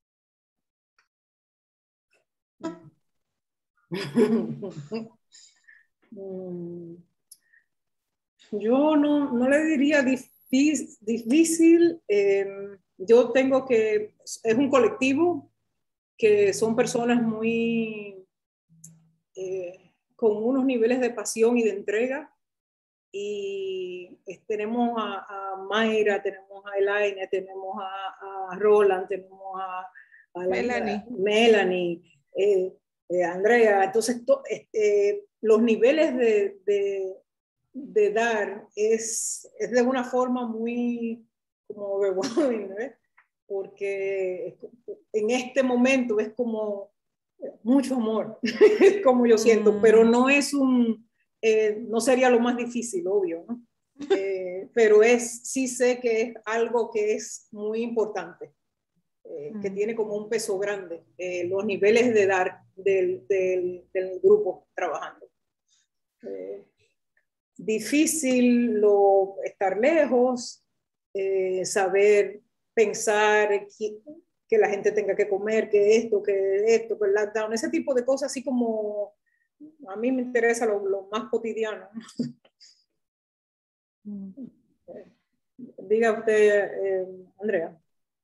Speaker 1: Yo no, no le diría difícil, difícil. Eh, yo tengo que, es un colectivo que son personas muy, eh, con unos niveles de pasión y de entrega. Y eh, tenemos a, a Mayra, tenemos a Elaine, tenemos a, a Roland, tenemos a, a la,
Speaker 3: Melanie,
Speaker 1: a Melanie eh, eh, Andrea. Entonces, to, este, los niveles de, de, de dar es, es de una forma muy como overwhelming, ¿no? Porque en este momento es como mucho amor, como yo siento, mm. pero no es un, eh, no sería lo más difícil, obvio, ¿no? Eh, pero es, sí sé que es algo que es muy importante, eh, mm. que tiene como un peso grande, eh, los niveles de dar del, del, del grupo trabajando. Eh, difícil lo, estar lejos, eh, saber pensar que, que la gente tenga que comer, que esto, que esto, que el lockdown, ese tipo de cosas así como a mí me interesa lo, lo más cotidiano. Mm. Diga usted, eh, Andrea.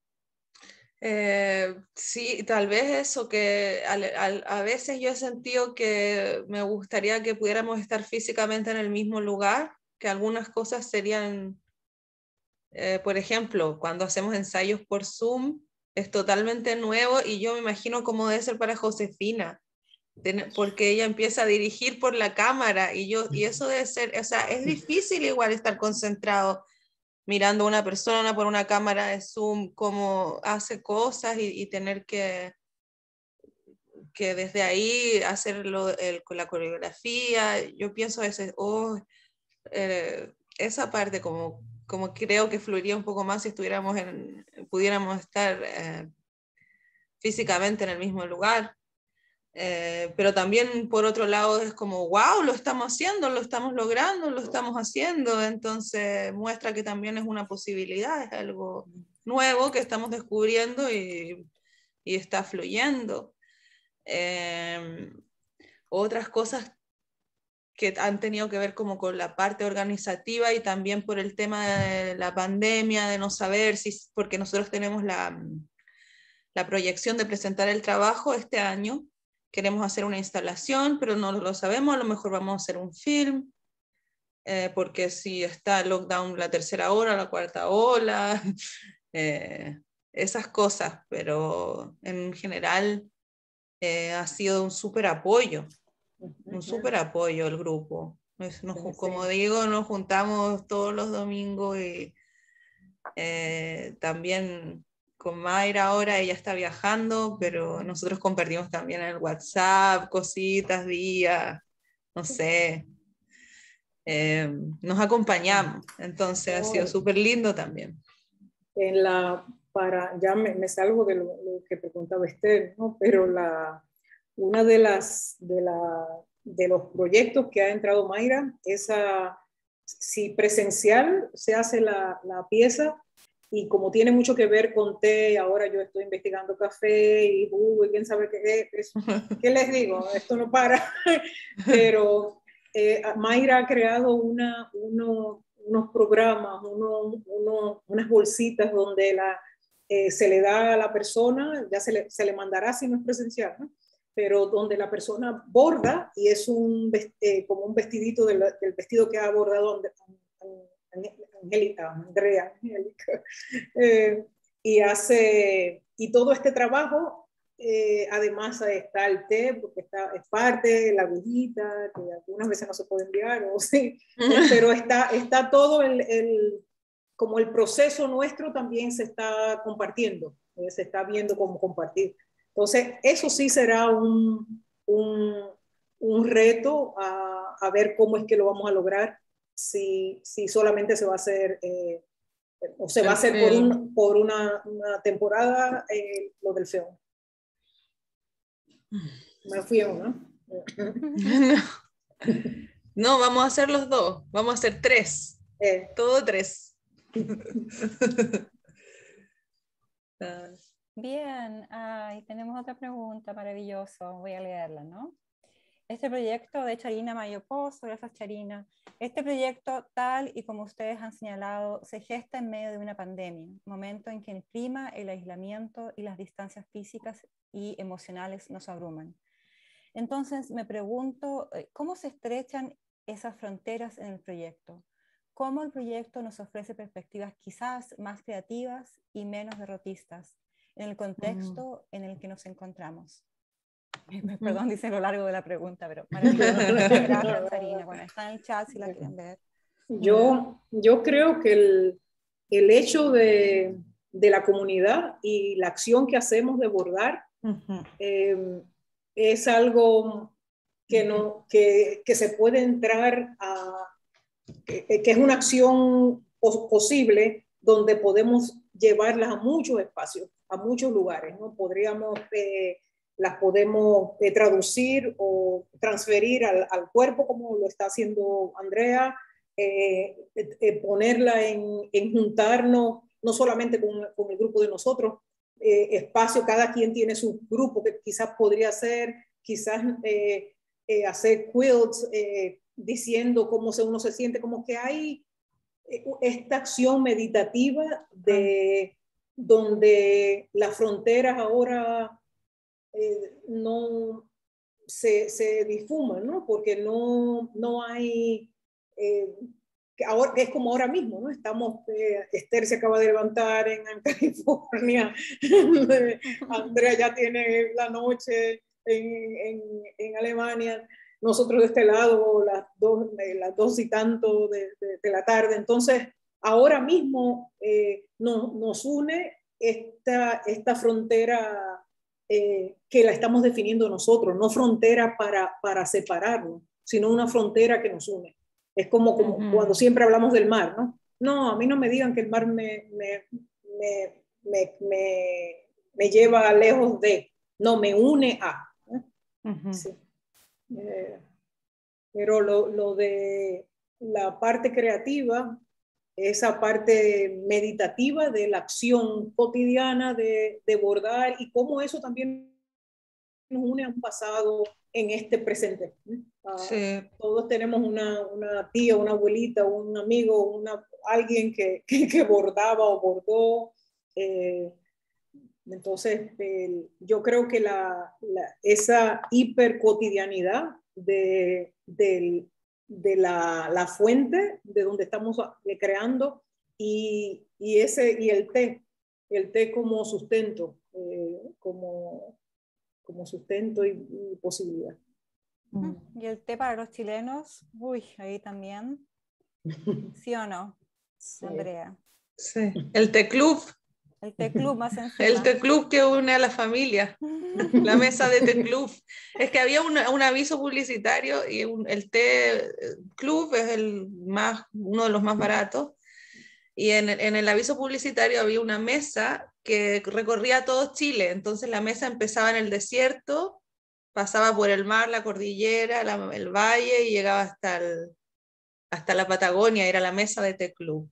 Speaker 3: Eh, sí, tal vez eso, que a, a, a veces yo he sentido que me gustaría que pudiéramos estar físicamente en el mismo lugar, que algunas cosas serían, eh, por ejemplo, cuando hacemos ensayos por Zoom, es totalmente nuevo y yo me imagino cómo debe ser para Josefina, porque ella empieza a dirigir por la cámara y, yo, y eso debe ser, o sea, es difícil igual estar concentrado mirando a una persona por una cámara de Zoom, cómo hace cosas y, y tener que, que desde ahí hacerlo el, con la coreografía. Yo pienso a veces, oh, eh, esa parte como, como creo que fluiría un poco más si estuviéramos en, pudiéramos estar eh, físicamente en el mismo lugar. Eh, pero también por otro lado es como, wow, lo estamos haciendo, lo estamos logrando, lo estamos haciendo, entonces muestra que también es una posibilidad, es algo nuevo que estamos descubriendo y, y está fluyendo. Eh, otras cosas que han tenido que ver como con la parte organizativa y también por el tema de la pandemia, de no saber si, porque nosotros tenemos la, la proyección de presentar el trabajo este año. Queremos hacer una instalación, pero no lo sabemos, a lo mejor vamos a hacer un film, eh, porque si está lockdown la tercera ola, la cuarta ola, eh, esas cosas, pero en general eh, ha sido un súper apoyo, un súper apoyo el grupo. Nos, nos, como digo, nos juntamos todos los domingos y eh, también con Mayra ahora, ella está viajando, pero nosotros compartimos también el WhatsApp, cositas, días, no sé, eh, nos acompañamos, entonces ha sido súper lindo también.
Speaker 1: En la, para, ya me, me salgo de lo, lo que preguntaba Esther, ¿no? Pero la, una de las, de, la, de los proyectos que ha entrado Mayra, esa, si presencial se hace la, la pieza, y como tiene mucho que ver con té, ahora yo estoy investigando café y jugo y quién sabe qué es. ¿Qué les digo? Esto no para. Pero eh, Mayra ha creado una, uno, unos programas, uno, uno, unas bolsitas donde la, eh, se le da a la persona, ya se le, se le mandará si no es presencial, ¿no? Pero donde la persona borda y es un, eh, como un vestidito del, del vestido que ha bordado Angélica, Andrea, Angélica, eh, y hace, y todo este trabajo, eh, además está el té, porque está, es parte, la agujita, que algunas veces no se puede enviar, o sí, pero está, está todo el, el, como el proceso nuestro también se está compartiendo, eh, se está viendo cómo compartir. Entonces, eso sí será un, un, un reto a, a ver cómo es que lo vamos a lograr. Si, si solamente se va a hacer, eh, o se va a hacer por, un, por una, una temporada, eh, lo del film. Me fui, ¿no?
Speaker 3: No. No, vamos a hacer los dos, vamos a hacer tres, eh. todo tres.
Speaker 2: Bien, ah, y tenemos otra pregunta maravillosa, voy a leerla, ¿no? Este proyecto de Charina Mayopozo, gracias Charina. Este proyecto, tal y como ustedes han señalado, se gesta en medio de una pandemia, momento en que el clima, el aislamiento y las distancias físicas y emocionales nos abruman. Entonces me pregunto, ¿cómo se estrechan esas fronteras en el proyecto? ¿Cómo el proyecto nos ofrece perspectivas quizás más creativas y menos derrotistas en el contexto mm. en el que nos encontramos? Perdón, dice a lo largo de la pregunta, pero maravilloso. Gracias, Sarina. Bueno, está en el chat si la quieren ver.
Speaker 1: Yo, yo creo que el, el hecho de, de la comunidad y la acción que hacemos de bordar uh-huh. eh, es algo que, no, que, que se puede entrar a, que, que es una acción posible donde podemos llevarlas a muchos espacios, a muchos lugares, ¿no? Podríamos... Eh, las podemos eh, traducir o transferir al, al cuerpo, como lo está haciendo Andrea, eh, eh, ponerla en, en juntarnos, no solamente con, con el grupo de nosotros, eh, espacio, cada quien tiene su grupo, que quizás podría ser, quizás eh, eh, hacer quilts, eh, diciendo cómo uno se siente, como que hay esta acción meditativa de, donde las fronteras ahora... Eh, no se, se difuman, ¿no? Porque no, no hay, eh, que ahora, es como ahora mismo, ¿no? Estamos, eh, Esther se acaba de levantar en, en California, Andrea ya tiene la noche en, en, en Alemania, nosotros de este lado las dos, las dos y tanto de, de, de la tarde, entonces ahora mismo eh, nos, nos une esta, esta frontera Eh, que la estamos definiendo nosotros, no frontera para, para separarnos, sino una frontera que nos une. Es como, como uh-huh. cuando siempre hablamos del mar, ¿no? No, a mí no me digan que el mar me, me, me, me, me, me lleva lejos de, no, me une a. ¿eh? Uh-huh. Sí. Eh, pero lo, lo de la parte creativa, esa parte meditativa de la acción cotidiana de, de bordar y cómo eso también nos une a un pasado en este presente. Uh, sí. Todos tenemos una, una tía, una abuelita, un amigo, una, alguien que, que, que bordaba o bordó. Eh, entonces, eh, yo creo que la, la, esa hipercotidianidad de, del de la, la fuente de donde estamos creando y, y, ese, y el té, el té como sustento, eh, como, como sustento y, y posibilidad.
Speaker 2: Y el té para los chilenos, uy, ahí también, ¿sí o no, sí. Andrea?
Speaker 3: Sí, el té club.
Speaker 2: El té club más encima.
Speaker 3: El té club que une a la familia. La mesa de té club. Es que había un, un aviso publicitario y un, el té club es el más, uno de los más baratos. Y en, en el aviso publicitario había una mesa que recorría todo Chile. Entonces la mesa empezaba en el desierto pasaba por el mar, la cordillera, la, el valle y llegaba hasta, el, hasta la Patagonia, era la mesa de té club.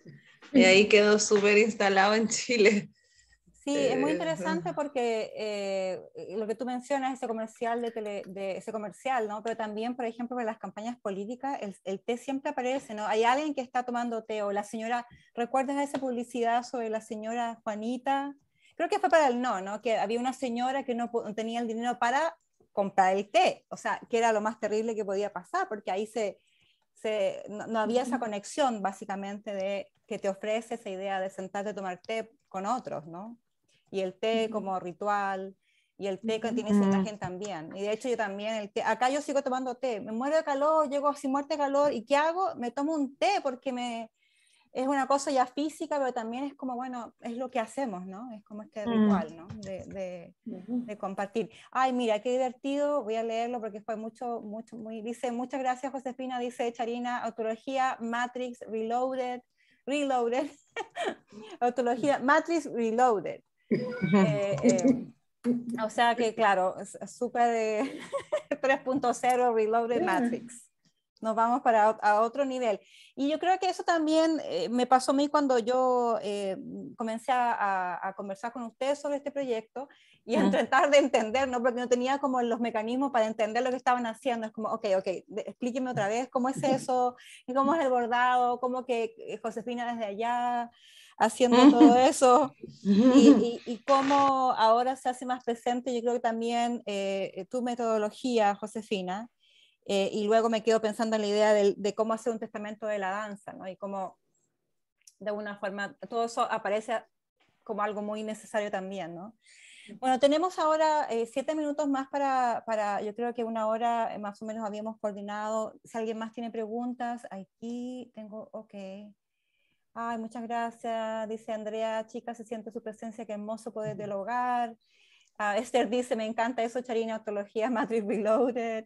Speaker 3: Y ahí quedó súper instalado en Chile.
Speaker 2: Sí, es muy interesante porque eh, lo que tú mencionas, ese comercial, de tele, de ese comercial, ¿no? Pero también, por ejemplo, en las campañas políticas, el, el té siempre aparece, ¿no? Hay alguien que está tomando té, o la señora, ¿recuerdas esa publicidad sobre la señora Juanita? Creo que fue para el no, ¿no? Que había una señora que no tenía el dinero para comprar el té, o sea, que era lo más terrible que podía pasar, porque ahí se, se, no, no había esa conexión, básicamente, de que te ofrece esa idea de sentarte a tomar té con otros, ¿no? Y el té como ritual, y el té que tiene esa imagen también. Y de hecho yo también, el té, acá yo sigo tomando té, me muero de calor, llego sin muerte de calor, ¿y qué hago? Me tomo un té porque me, es una cosa ya física, pero también es como, bueno, es lo que hacemos, ¿no? Es como este ritual, ¿no? De, de, de compartir. Ay, mira, qué divertido, voy a leerlo porque fue mucho, mucho, muy, dice, muchas gracias Josefina, dice Charina, autología Matrix Reloaded, Reloaded, autología Matrix Reloaded. Eh, eh, o sea que, claro, súper de tres punto cero Reloaded Matrix. Nos vamos para a otro nivel. Y yo creo que eso también eh, me pasó a mí cuando yo eh, comencé a, a conversar con ustedes sobre este proyecto y a tratar de entender, ¿no? Porque no tenía como los mecanismos para entender lo que estaban haciendo. Es como, ok, ok, explíqueme otra vez cómo es eso, y cómo es el bordado, cómo que Josefina desde allá haciendo todo eso, y, y, y cómo ahora se hace más presente, yo creo que también eh, tu metodología, Josefina, eh, y luego me quedo pensando en la idea de, de cómo hacer un testamento de la danza, ¿no? Y cómo de alguna forma todo eso aparece como algo muy necesario también, ¿no? Bueno, tenemos ahora eh, siete minutos más para, para, yo creo que una hora más o menos habíamos coordinado. Si alguien más tiene preguntas, aquí tengo, ok. Ay, muchas gracias, dice Andrea, chica, se siente su presencia, qué hermoso poder dialogar. Uh, Esther dice, me encanta eso, Charina, autología, Matrix Reloaded.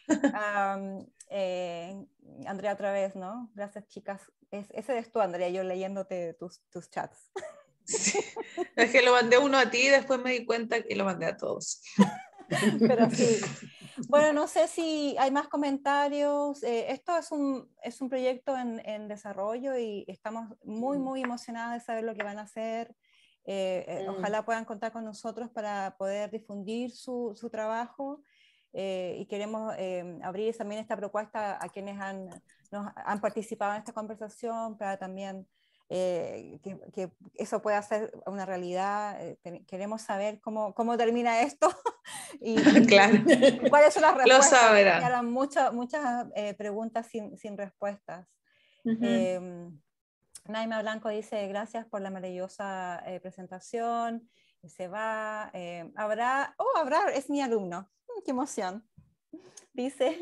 Speaker 2: Um, eh, Andrea otra vez, ¿no? Gracias, chicas. Es, ese eres tú, Andrea, yo leyéndote tus, tus chats.
Speaker 3: Sí. Es que lo mandé uno a ti y después me di cuenta que lo mandé a todos.
Speaker 2: Pero sí. Bueno, no sé si hay más comentarios. Eh, esto es un, es un proyecto en, en desarrollo y estamos muy, muy emocionadas de saber lo que van a hacer. Eh, eh, ojalá puedan contar con nosotros para poder difundir su, su trabajo. Eh, y queremos eh, abrir también esta propuesta a quienes han, nos, han participado en esta conversación para también eh, que, que eso pueda ser una realidad. Eh, queremos saber cómo, cómo termina esto y,
Speaker 3: claro.
Speaker 2: y cuáles son las respuestas.
Speaker 3: Lo sabrá.
Speaker 2: Quedaron muchas, muchas eh, preguntas sin, sin respuestas. Uh-huh. eh, Naima Blanco dice, gracias por la maravillosa eh, presentación. Y se va. Eh, habrá, oh, habrá, es mi alumno. Qué emoción. Dice,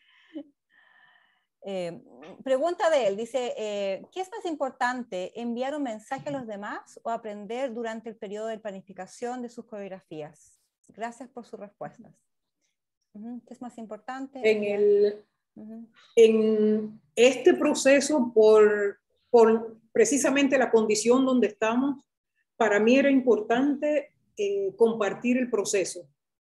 Speaker 2: eh, pregunta de él, dice, eh, ¿qué es más importante, enviar un mensaje a los demás o aprender durante el periodo de planificación de sus coreografías? Gracias por sus respuestas. Uh-huh. ¿Qué es más importante?
Speaker 1: En, el, uh-huh. en este proceso, por, por precisamente la condición donde estamos, para mí era importante eh, compartir el proceso.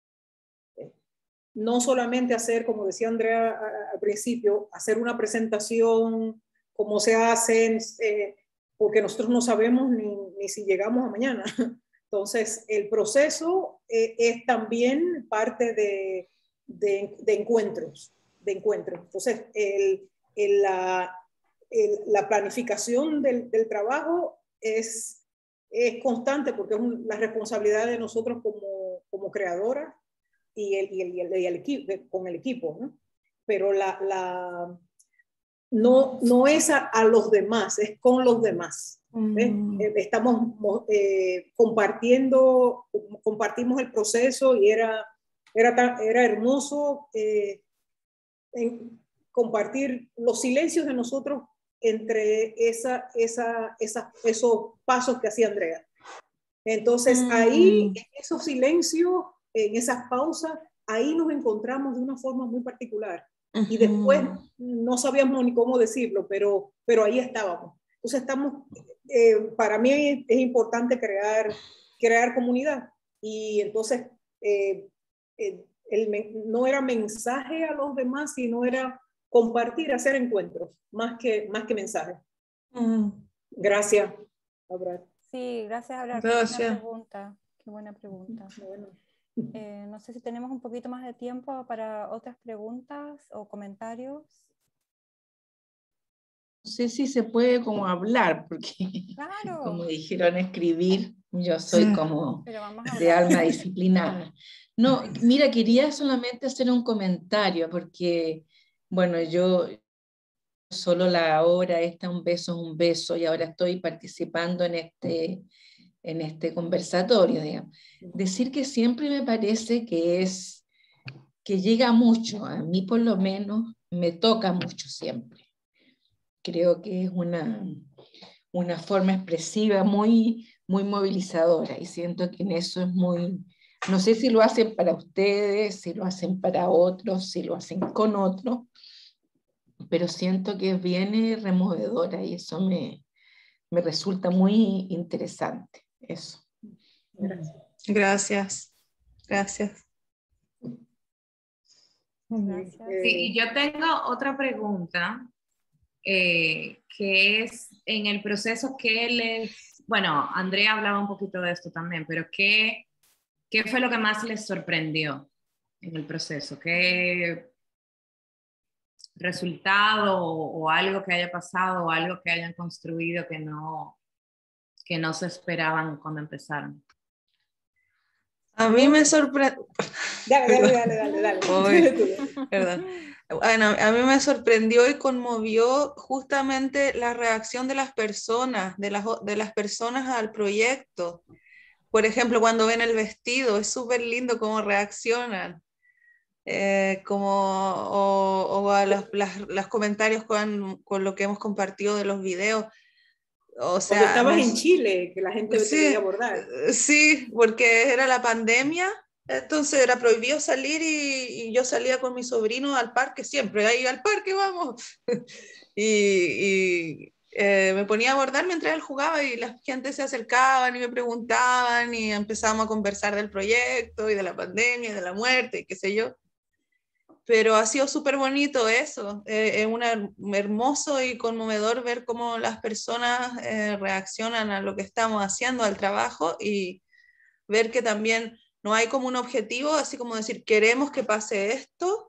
Speaker 1: No solamente hacer, como decía Andrea al principio, hacer una presentación, como se hace, eh, porque nosotros no sabemos ni, ni si llegamos a mañana. Entonces, el proceso eh, es también parte de, de, de encuentros, de encuentros. Entonces, el, el, la, el, la planificación del, del trabajo es, es constante porque es un, la responsabilidad de nosotros como, como creadoras y, el, y, el, y, el, y el equipo, con el equipo, ¿no? Pero la, la, no, no es a, a los demás, es con los demás. Mm. Eh, estamos eh, compartiendo, compartimos el proceso y era, era, tan, era hermoso eh, en compartir los silencios de nosotros entre esa, esa, esa, esos pasos que hacía Andrea. Entonces mm. ahí, en esos silencios, en esas pausas, ahí nos encontramos de una forma muy particular. Uh-huh. Y después no sabíamos ni cómo decirlo, pero, pero ahí estábamos. Entonces estamos, eh, para mí es importante crear, crear comunidad. Y entonces, eh, eh, el, no era mensaje a los demás, sino era compartir, hacer encuentros, más que, más que mensaje. Mm. Gracias, Abraham.
Speaker 2: Sí, gracias, Abraham. Gracias. Qué buena pregunta. Qué buena pregunta. Bueno. Eh, no sé si tenemos un poquito más de tiempo para otras preguntas o comentarios.
Speaker 7: No sé si se puede como hablar, porque
Speaker 2: claro.
Speaker 7: Como dijeron escribir, yo soy como de alma disciplinada. No, mira, quería solamente hacer un comentario, porque, bueno, yo solo la hora esta, un beso es un beso, y ahora estoy participando en este, en este conversatorio, digamos. Decir que siempre me parece que es, que llega mucho, a mí por lo menos me toca mucho siempre. Creo que es una, una forma expresiva muy, muy movilizadora, y siento que en eso es muy, no sé si lo hacen para ustedes, si lo hacen para otros, si lo hacen con otros, pero siento que es bien removedora, y eso me, me resulta muy interesante, eso.
Speaker 3: Gracias. Gracias. Gracias.
Speaker 2: Gracias.
Speaker 6: Sí, y yo tengo otra pregunta, eh, que es en el proceso que les, bueno, Andrea hablaba un poquito de esto también, pero ¿qué, qué fue lo que más les sorprendió en el proceso? ¿Qué resultado o, o algo que haya pasado o algo que hayan construido que no, que no se esperaban cuando empezaron?
Speaker 3: A mí me sorprendió.
Speaker 1: Dale, dale, dale, dale, dale.
Speaker 3: Oy, perdón. Bueno, a mí me sorprendió y conmovió justamente la reacción de las personas, de las, de las personas al proyecto. Por ejemplo, cuando ven el vestido, es súper lindo cómo reaccionan. Eh, como, o, o a los, las, los comentarios con, con lo que hemos compartido de los videos. O sea,
Speaker 1: cuando estabas
Speaker 3: me,
Speaker 1: en Chile, que la gente
Speaker 3: sí,
Speaker 1: te veía abordar.
Speaker 3: Sí, porque era la pandemia, entonces era prohibido salir, y, y yo salía con mi sobrino al parque siempre, ahí al parque vamos. y y eh, me ponía a abordar mientras él jugaba, y la gente se acercaban y me preguntaban, y empezábamos a conversar del proyecto y de la pandemia y de la muerte y qué sé yo. Pero ha sido súper bonito eso, eh, es una, hermoso y conmovedor ver cómo las personas eh, reaccionan a lo que estamos haciendo, al trabajo, y ver que también no hay como un objetivo, así como decir, queremos que pase esto,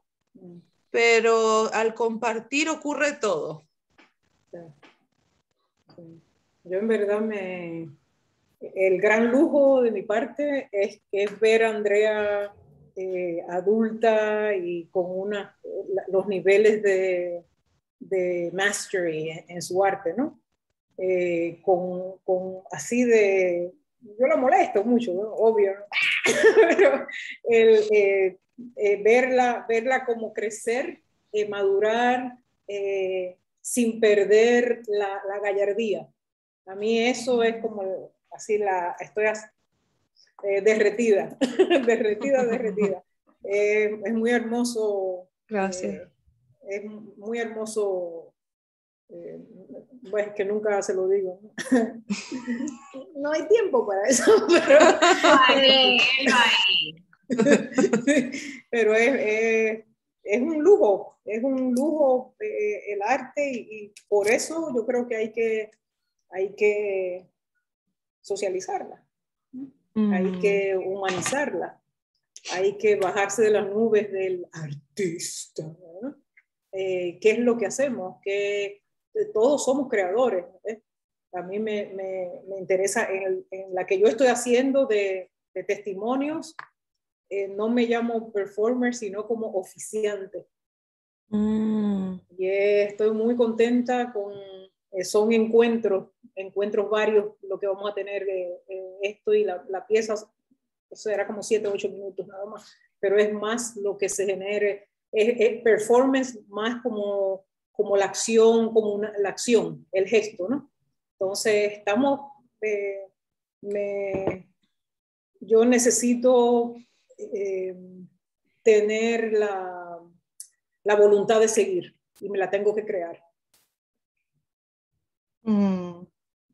Speaker 3: pero al compartir ocurre todo.
Speaker 1: Sí. Sí. Yo en verdad me... El gran lujo de mi parte es, es ver a Andrea eh, adulta y con una, los niveles de, de mastery en, en su arte, ¿no? Eh, con, con así de... Yo la molesto mucho, ¿no? Obvio, ¿no? Pero el, eh, eh, verla, verla como crecer, eh, madurar, eh, sin perder la, la gallardía. A mí eso es como así, la, estoy así, eh, derretida, derretida, derretida. Eh, es muy hermoso.
Speaker 3: Gracias.
Speaker 1: Eh, es muy hermoso. Eh, pues que nunca se lo digo, ¿no? No hay tiempo para eso, pero,
Speaker 6: Ay,
Speaker 1: pero es, es, es un lujo, es un lujo eh, el arte, y, y por eso yo creo que hay que, hay que socializarla, mm. hay que humanizarla, hay que bajarse de las nubes del artista, ¿no? Eh, ¿qué es lo que hacemos? ¿Qué, todos somos creadores? ¿eh? A mí me, me, me interesa en, el, en la que yo estoy haciendo de, de testimonios, eh, no me llamo performer, sino como oficiante. Mm. Y eh, estoy muy contenta con, eh, son encuentros, encuentros varios, lo que vamos a tener de eh, esto, y la, la pieza, o sea, era como siete, ocho minutos nada más, pero es más lo que se genere. Es, es performance más como, como la acción, como una, la acción, el gesto, ¿no? Entonces, estamos, eh, me, yo necesito eh, tener la, la voluntad de seguir, y me la tengo que crear.
Speaker 3: Mm.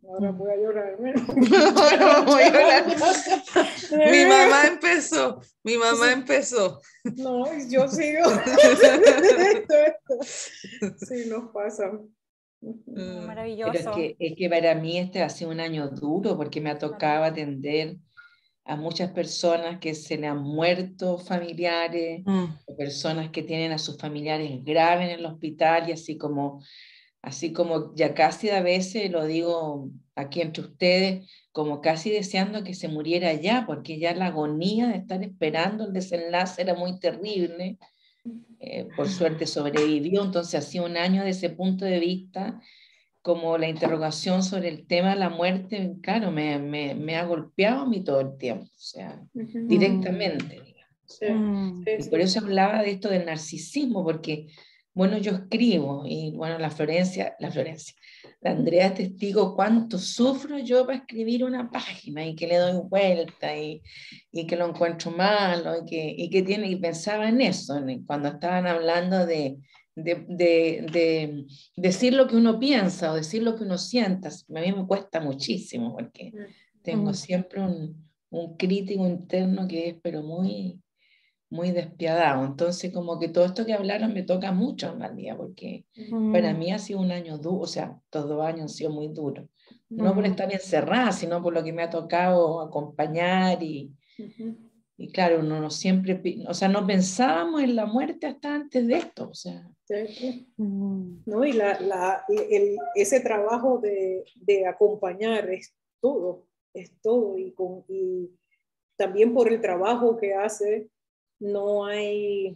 Speaker 1: Ahora voy a llorar.
Speaker 3: Ahora voy a llorar. Mi mamá empezó, mi mamá sí. empezó.
Speaker 1: No, yo sigo. esto, esto. Sí, nos pasa.
Speaker 2: Maravilloso.
Speaker 7: Pero es que, es que para mí este ha sido un año duro porque me ha tocado atender a muchas personas que se le han muerto familiares, mm. o personas que tienen a sus familiares graves en el hospital y así como... Así como ya casi a veces, lo digo aquí entre ustedes, como casi deseando que se muriera ya, porque ya la agonía de estar esperando el desenlace era muy terrible. Eh, por suerte sobrevivió, entonces hacía un año desde ese punto de vista, como la interrogación sobre el tema de la muerte, claro, me, me, me ha golpeado a mí todo el tiempo, o sea, uh-huh. directamente, digamos. O sea, uh-huh. Y por eso hablaba de esto del narcisismo, porque... Bueno, yo escribo y bueno, la Florencia, la Florencia, la Andrea es testigo cuánto sufro yo para escribir una página y que le doy vuelta y, y que lo encuentro malo y que, y que tiene, y pensaba en eso, cuando estaban hablando de, de, de, de decir lo que uno piensa o decir lo que uno sienta. A mí me cuesta muchísimo porque tengo siempre un, un crítico interno que es pero muy... muy despiadado, entonces como que todo esto que hablaron me toca mucho en realidad, porque mm. para mí ha sido un año duro, o sea, estos dos años han sido muy duros, mm. no por estar encerrada, sino por lo que me ha tocado acompañar y, uh-huh. y claro, uno no siempre, o sea, no pensábamos en la muerte hasta antes de esto, o sea.
Speaker 1: Sí. Mm. No, y la, la, el, ese trabajo de, de acompañar es todo, es todo, y, con, y también por el trabajo que hace, no hay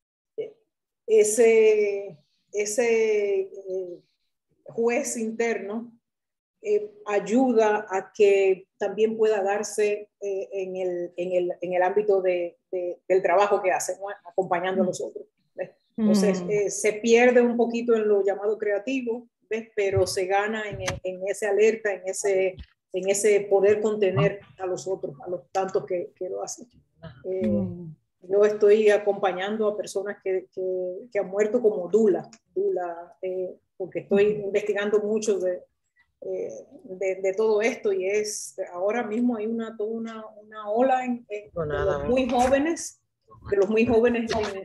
Speaker 1: ese, ese eh, juez interno, eh, ayuda a que también pueda darse eh, en, el, en, el, en el ámbito de, de, del trabajo que hace, ¿no? Acompañando a los otros. ¿Ves? Entonces eh, se pierde un poquito en lo llamado creativo, ¿ves? Pero se gana en, en ese alerta, en ese, en ese poder contener a los otros, a los tantos que, que lo hacen. Eh, mm. Yo estoy acompañando a personas que, que, que han muerto como dula, dula eh, porque estoy uh-huh. investigando mucho de, eh, de, de todo esto y es, ahora mismo hay una, toda una, una ola en, en, de los muy jóvenes, de los muy jóvenes, en,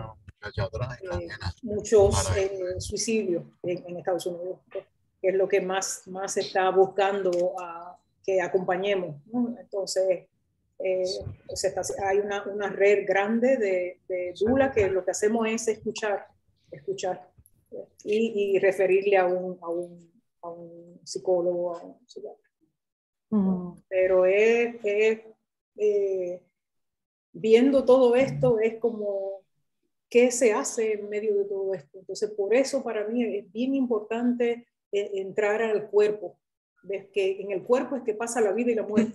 Speaker 1: eh, muchos eh, suicidios en, en Estados Unidos, que es lo que más, más se está buscando a, que acompañemos, ¿no? Entonces, Eh, se está, hay una, una red grande de, de dula que lo que hacemos es escuchar, escuchar y, y referirle a un, a, un, a un psicólogo, a un psiquiatra. Uh-huh. Pero es, es eh, viendo todo esto es como qué se hace en medio de todo esto. Entonces por eso para mí es bien importante eh, entrar al cuerpo. ¿Ves? Que en el cuerpo es que pasa la vida y la muerte.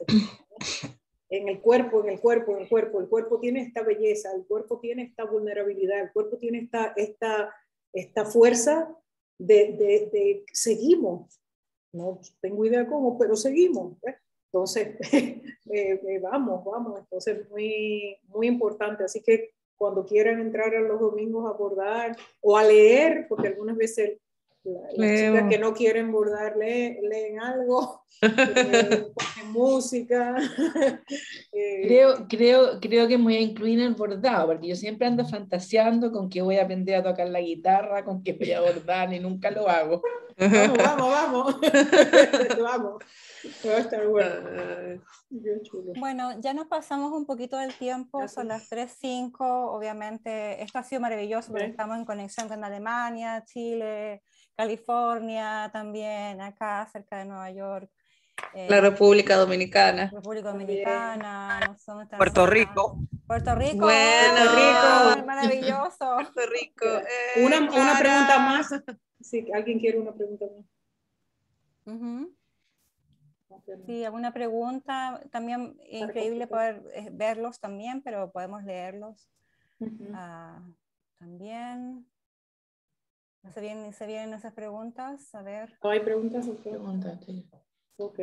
Speaker 1: En el cuerpo, en el cuerpo, en el cuerpo. El cuerpo tiene esta belleza, el cuerpo tiene esta vulnerabilidad, el cuerpo tiene esta, esta, esta fuerza de, de, de seguimos. No tengo idea cómo, pero seguimos. ¿eh? Entonces, eh, eh, vamos, vamos. Entonces, muy, muy importante. Así que cuando quieran entrar a los domingos a bordar o a leer, porque algunas veces La, las chicas que no quieren bordar leen, leen algo, eh, ponen música. eh,
Speaker 7: creo, creo, creo que me voy a incluir en el bordado, porque yo siempre ando fantaseando con que voy a aprender a tocar la guitarra, con que voy a bordar y nunca lo hago.
Speaker 1: Vamos, vamos, vamos. Vamos. Va a estar bueno.
Speaker 2: Bueno, ya nos pasamos un poquito del tiempo, son las tres cinco, obviamente esto ha sido maravilloso porque estamos en conexión con Alemania, Chile, California también, acá cerca de Nueva York.
Speaker 3: Eh, la República Dominicana.
Speaker 2: República Dominicana, no sé,
Speaker 5: Puerto Rico.
Speaker 2: Puerto Rico.
Speaker 3: Bueno,
Speaker 2: Puerto Rico. Maravilloso.
Speaker 3: Puerto Rico.
Speaker 1: Eh, una, una pregunta más. Si sí, alguien quiere una pregunta más.
Speaker 2: Uh-huh. Sí, alguna pregunta. También increíble poder verlos también, pero podemos leerlos. Uh-huh. uh, también. ¿No se vienen, se vienen esas preguntas? A ver.
Speaker 1: ¿No hay preguntas? Okay.
Speaker 7: Preguntas, sí.
Speaker 1: Ok.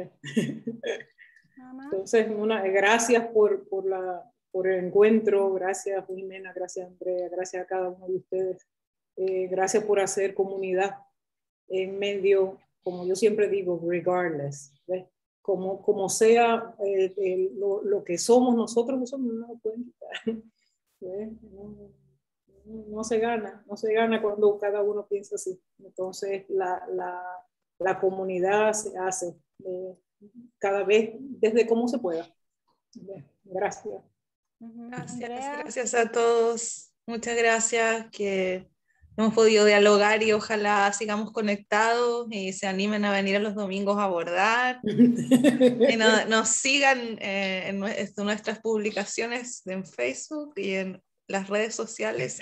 Speaker 1: Entonces, una, gracias por, por, la, por el encuentro, gracias Jimena, gracias Andrea, gracias a cada uno de ustedes. Eh, gracias por hacer comunidad en medio como yo siempre digo, regardless, ¿ves? Como, como sea eh, eh, lo, lo que somos nosotros, eso no lo pueden quitar. No, no, no se gana, no se gana cuando cada uno piensa así. Entonces la, la, la comunidad se hace eh, cada vez desde cómo se pueda. Gracias.
Speaker 3: Gracias, gracias a todos. Muchas gracias que hemos podido dialogar y ojalá sigamos conectados y se animen a venir a los domingos a abordar y no, nos sigan eh, en nuestras publicaciones en Facebook y en las redes sociales.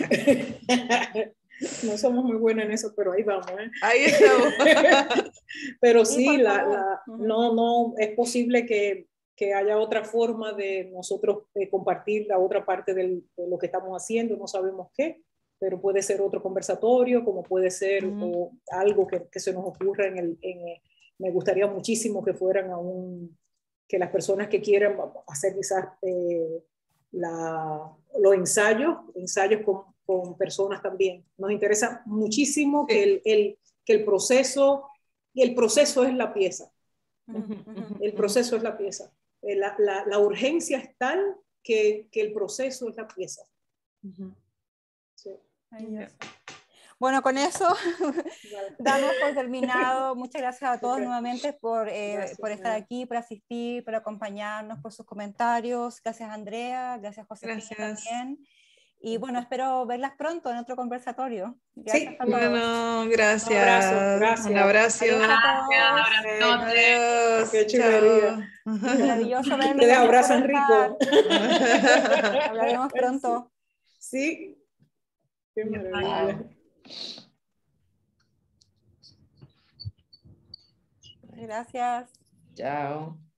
Speaker 1: No somos muy buenos en eso, pero ahí vamos. ¿eh?
Speaker 3: Ahí estamos.
Speaker 1: Pero sí, la, la, no, no, es posible que, que haya otra forma de nosotros eh, compartir la otra parte del, de lo que estamos haciendo, no sabemos qué, pero puede ser otro conversatorio, como puede ser uh-huh. o algo que, que se nos ocurra en el... En, eh, me gustaría muchísimo que fueran a un... que las personas que quieran hacer quizás eh, la, los ensayos, ensayos con, con personas también. Nos interesa muchísimo sí. que, el, el, que el proceso, el proceso es la pieza. Uh-huh. El proceso es la pieza. La, la, la urgencia es tal que, que el proceso es la pieza. Uh-huh.
Speaker 2: Sí. Bueno, con eso damos por terminado. Muchas gracias a todos okay. nuevamente por, eh, gracias, por estar aquí, por asistir, por acompañarnos, por sus comentarios. Gracias, Andrea. Gracias, José también. Y bueno, espero verlas pronto en otro conversatorio. Gracias
Speaker 3: sí,
Speaker 2: a todos.
Speaker 3: Bueno, gracias.
Speaker 1: Un abrazo. Gracias.
Speaker 3: Un abrazo.
Speaker 2: Adiós a todos.
Speaker 3: Adiós.
Speaker 1: Qué chulería.
Speaker 2: Maravilloso verme.
Speaker 1: Que les abrazan rico.
Speaker 2: Hablaremos pronto.
Speaker 1: Sí. Qué maravilla.
Speaker 2: Gracias.
Speaker 7: Chao.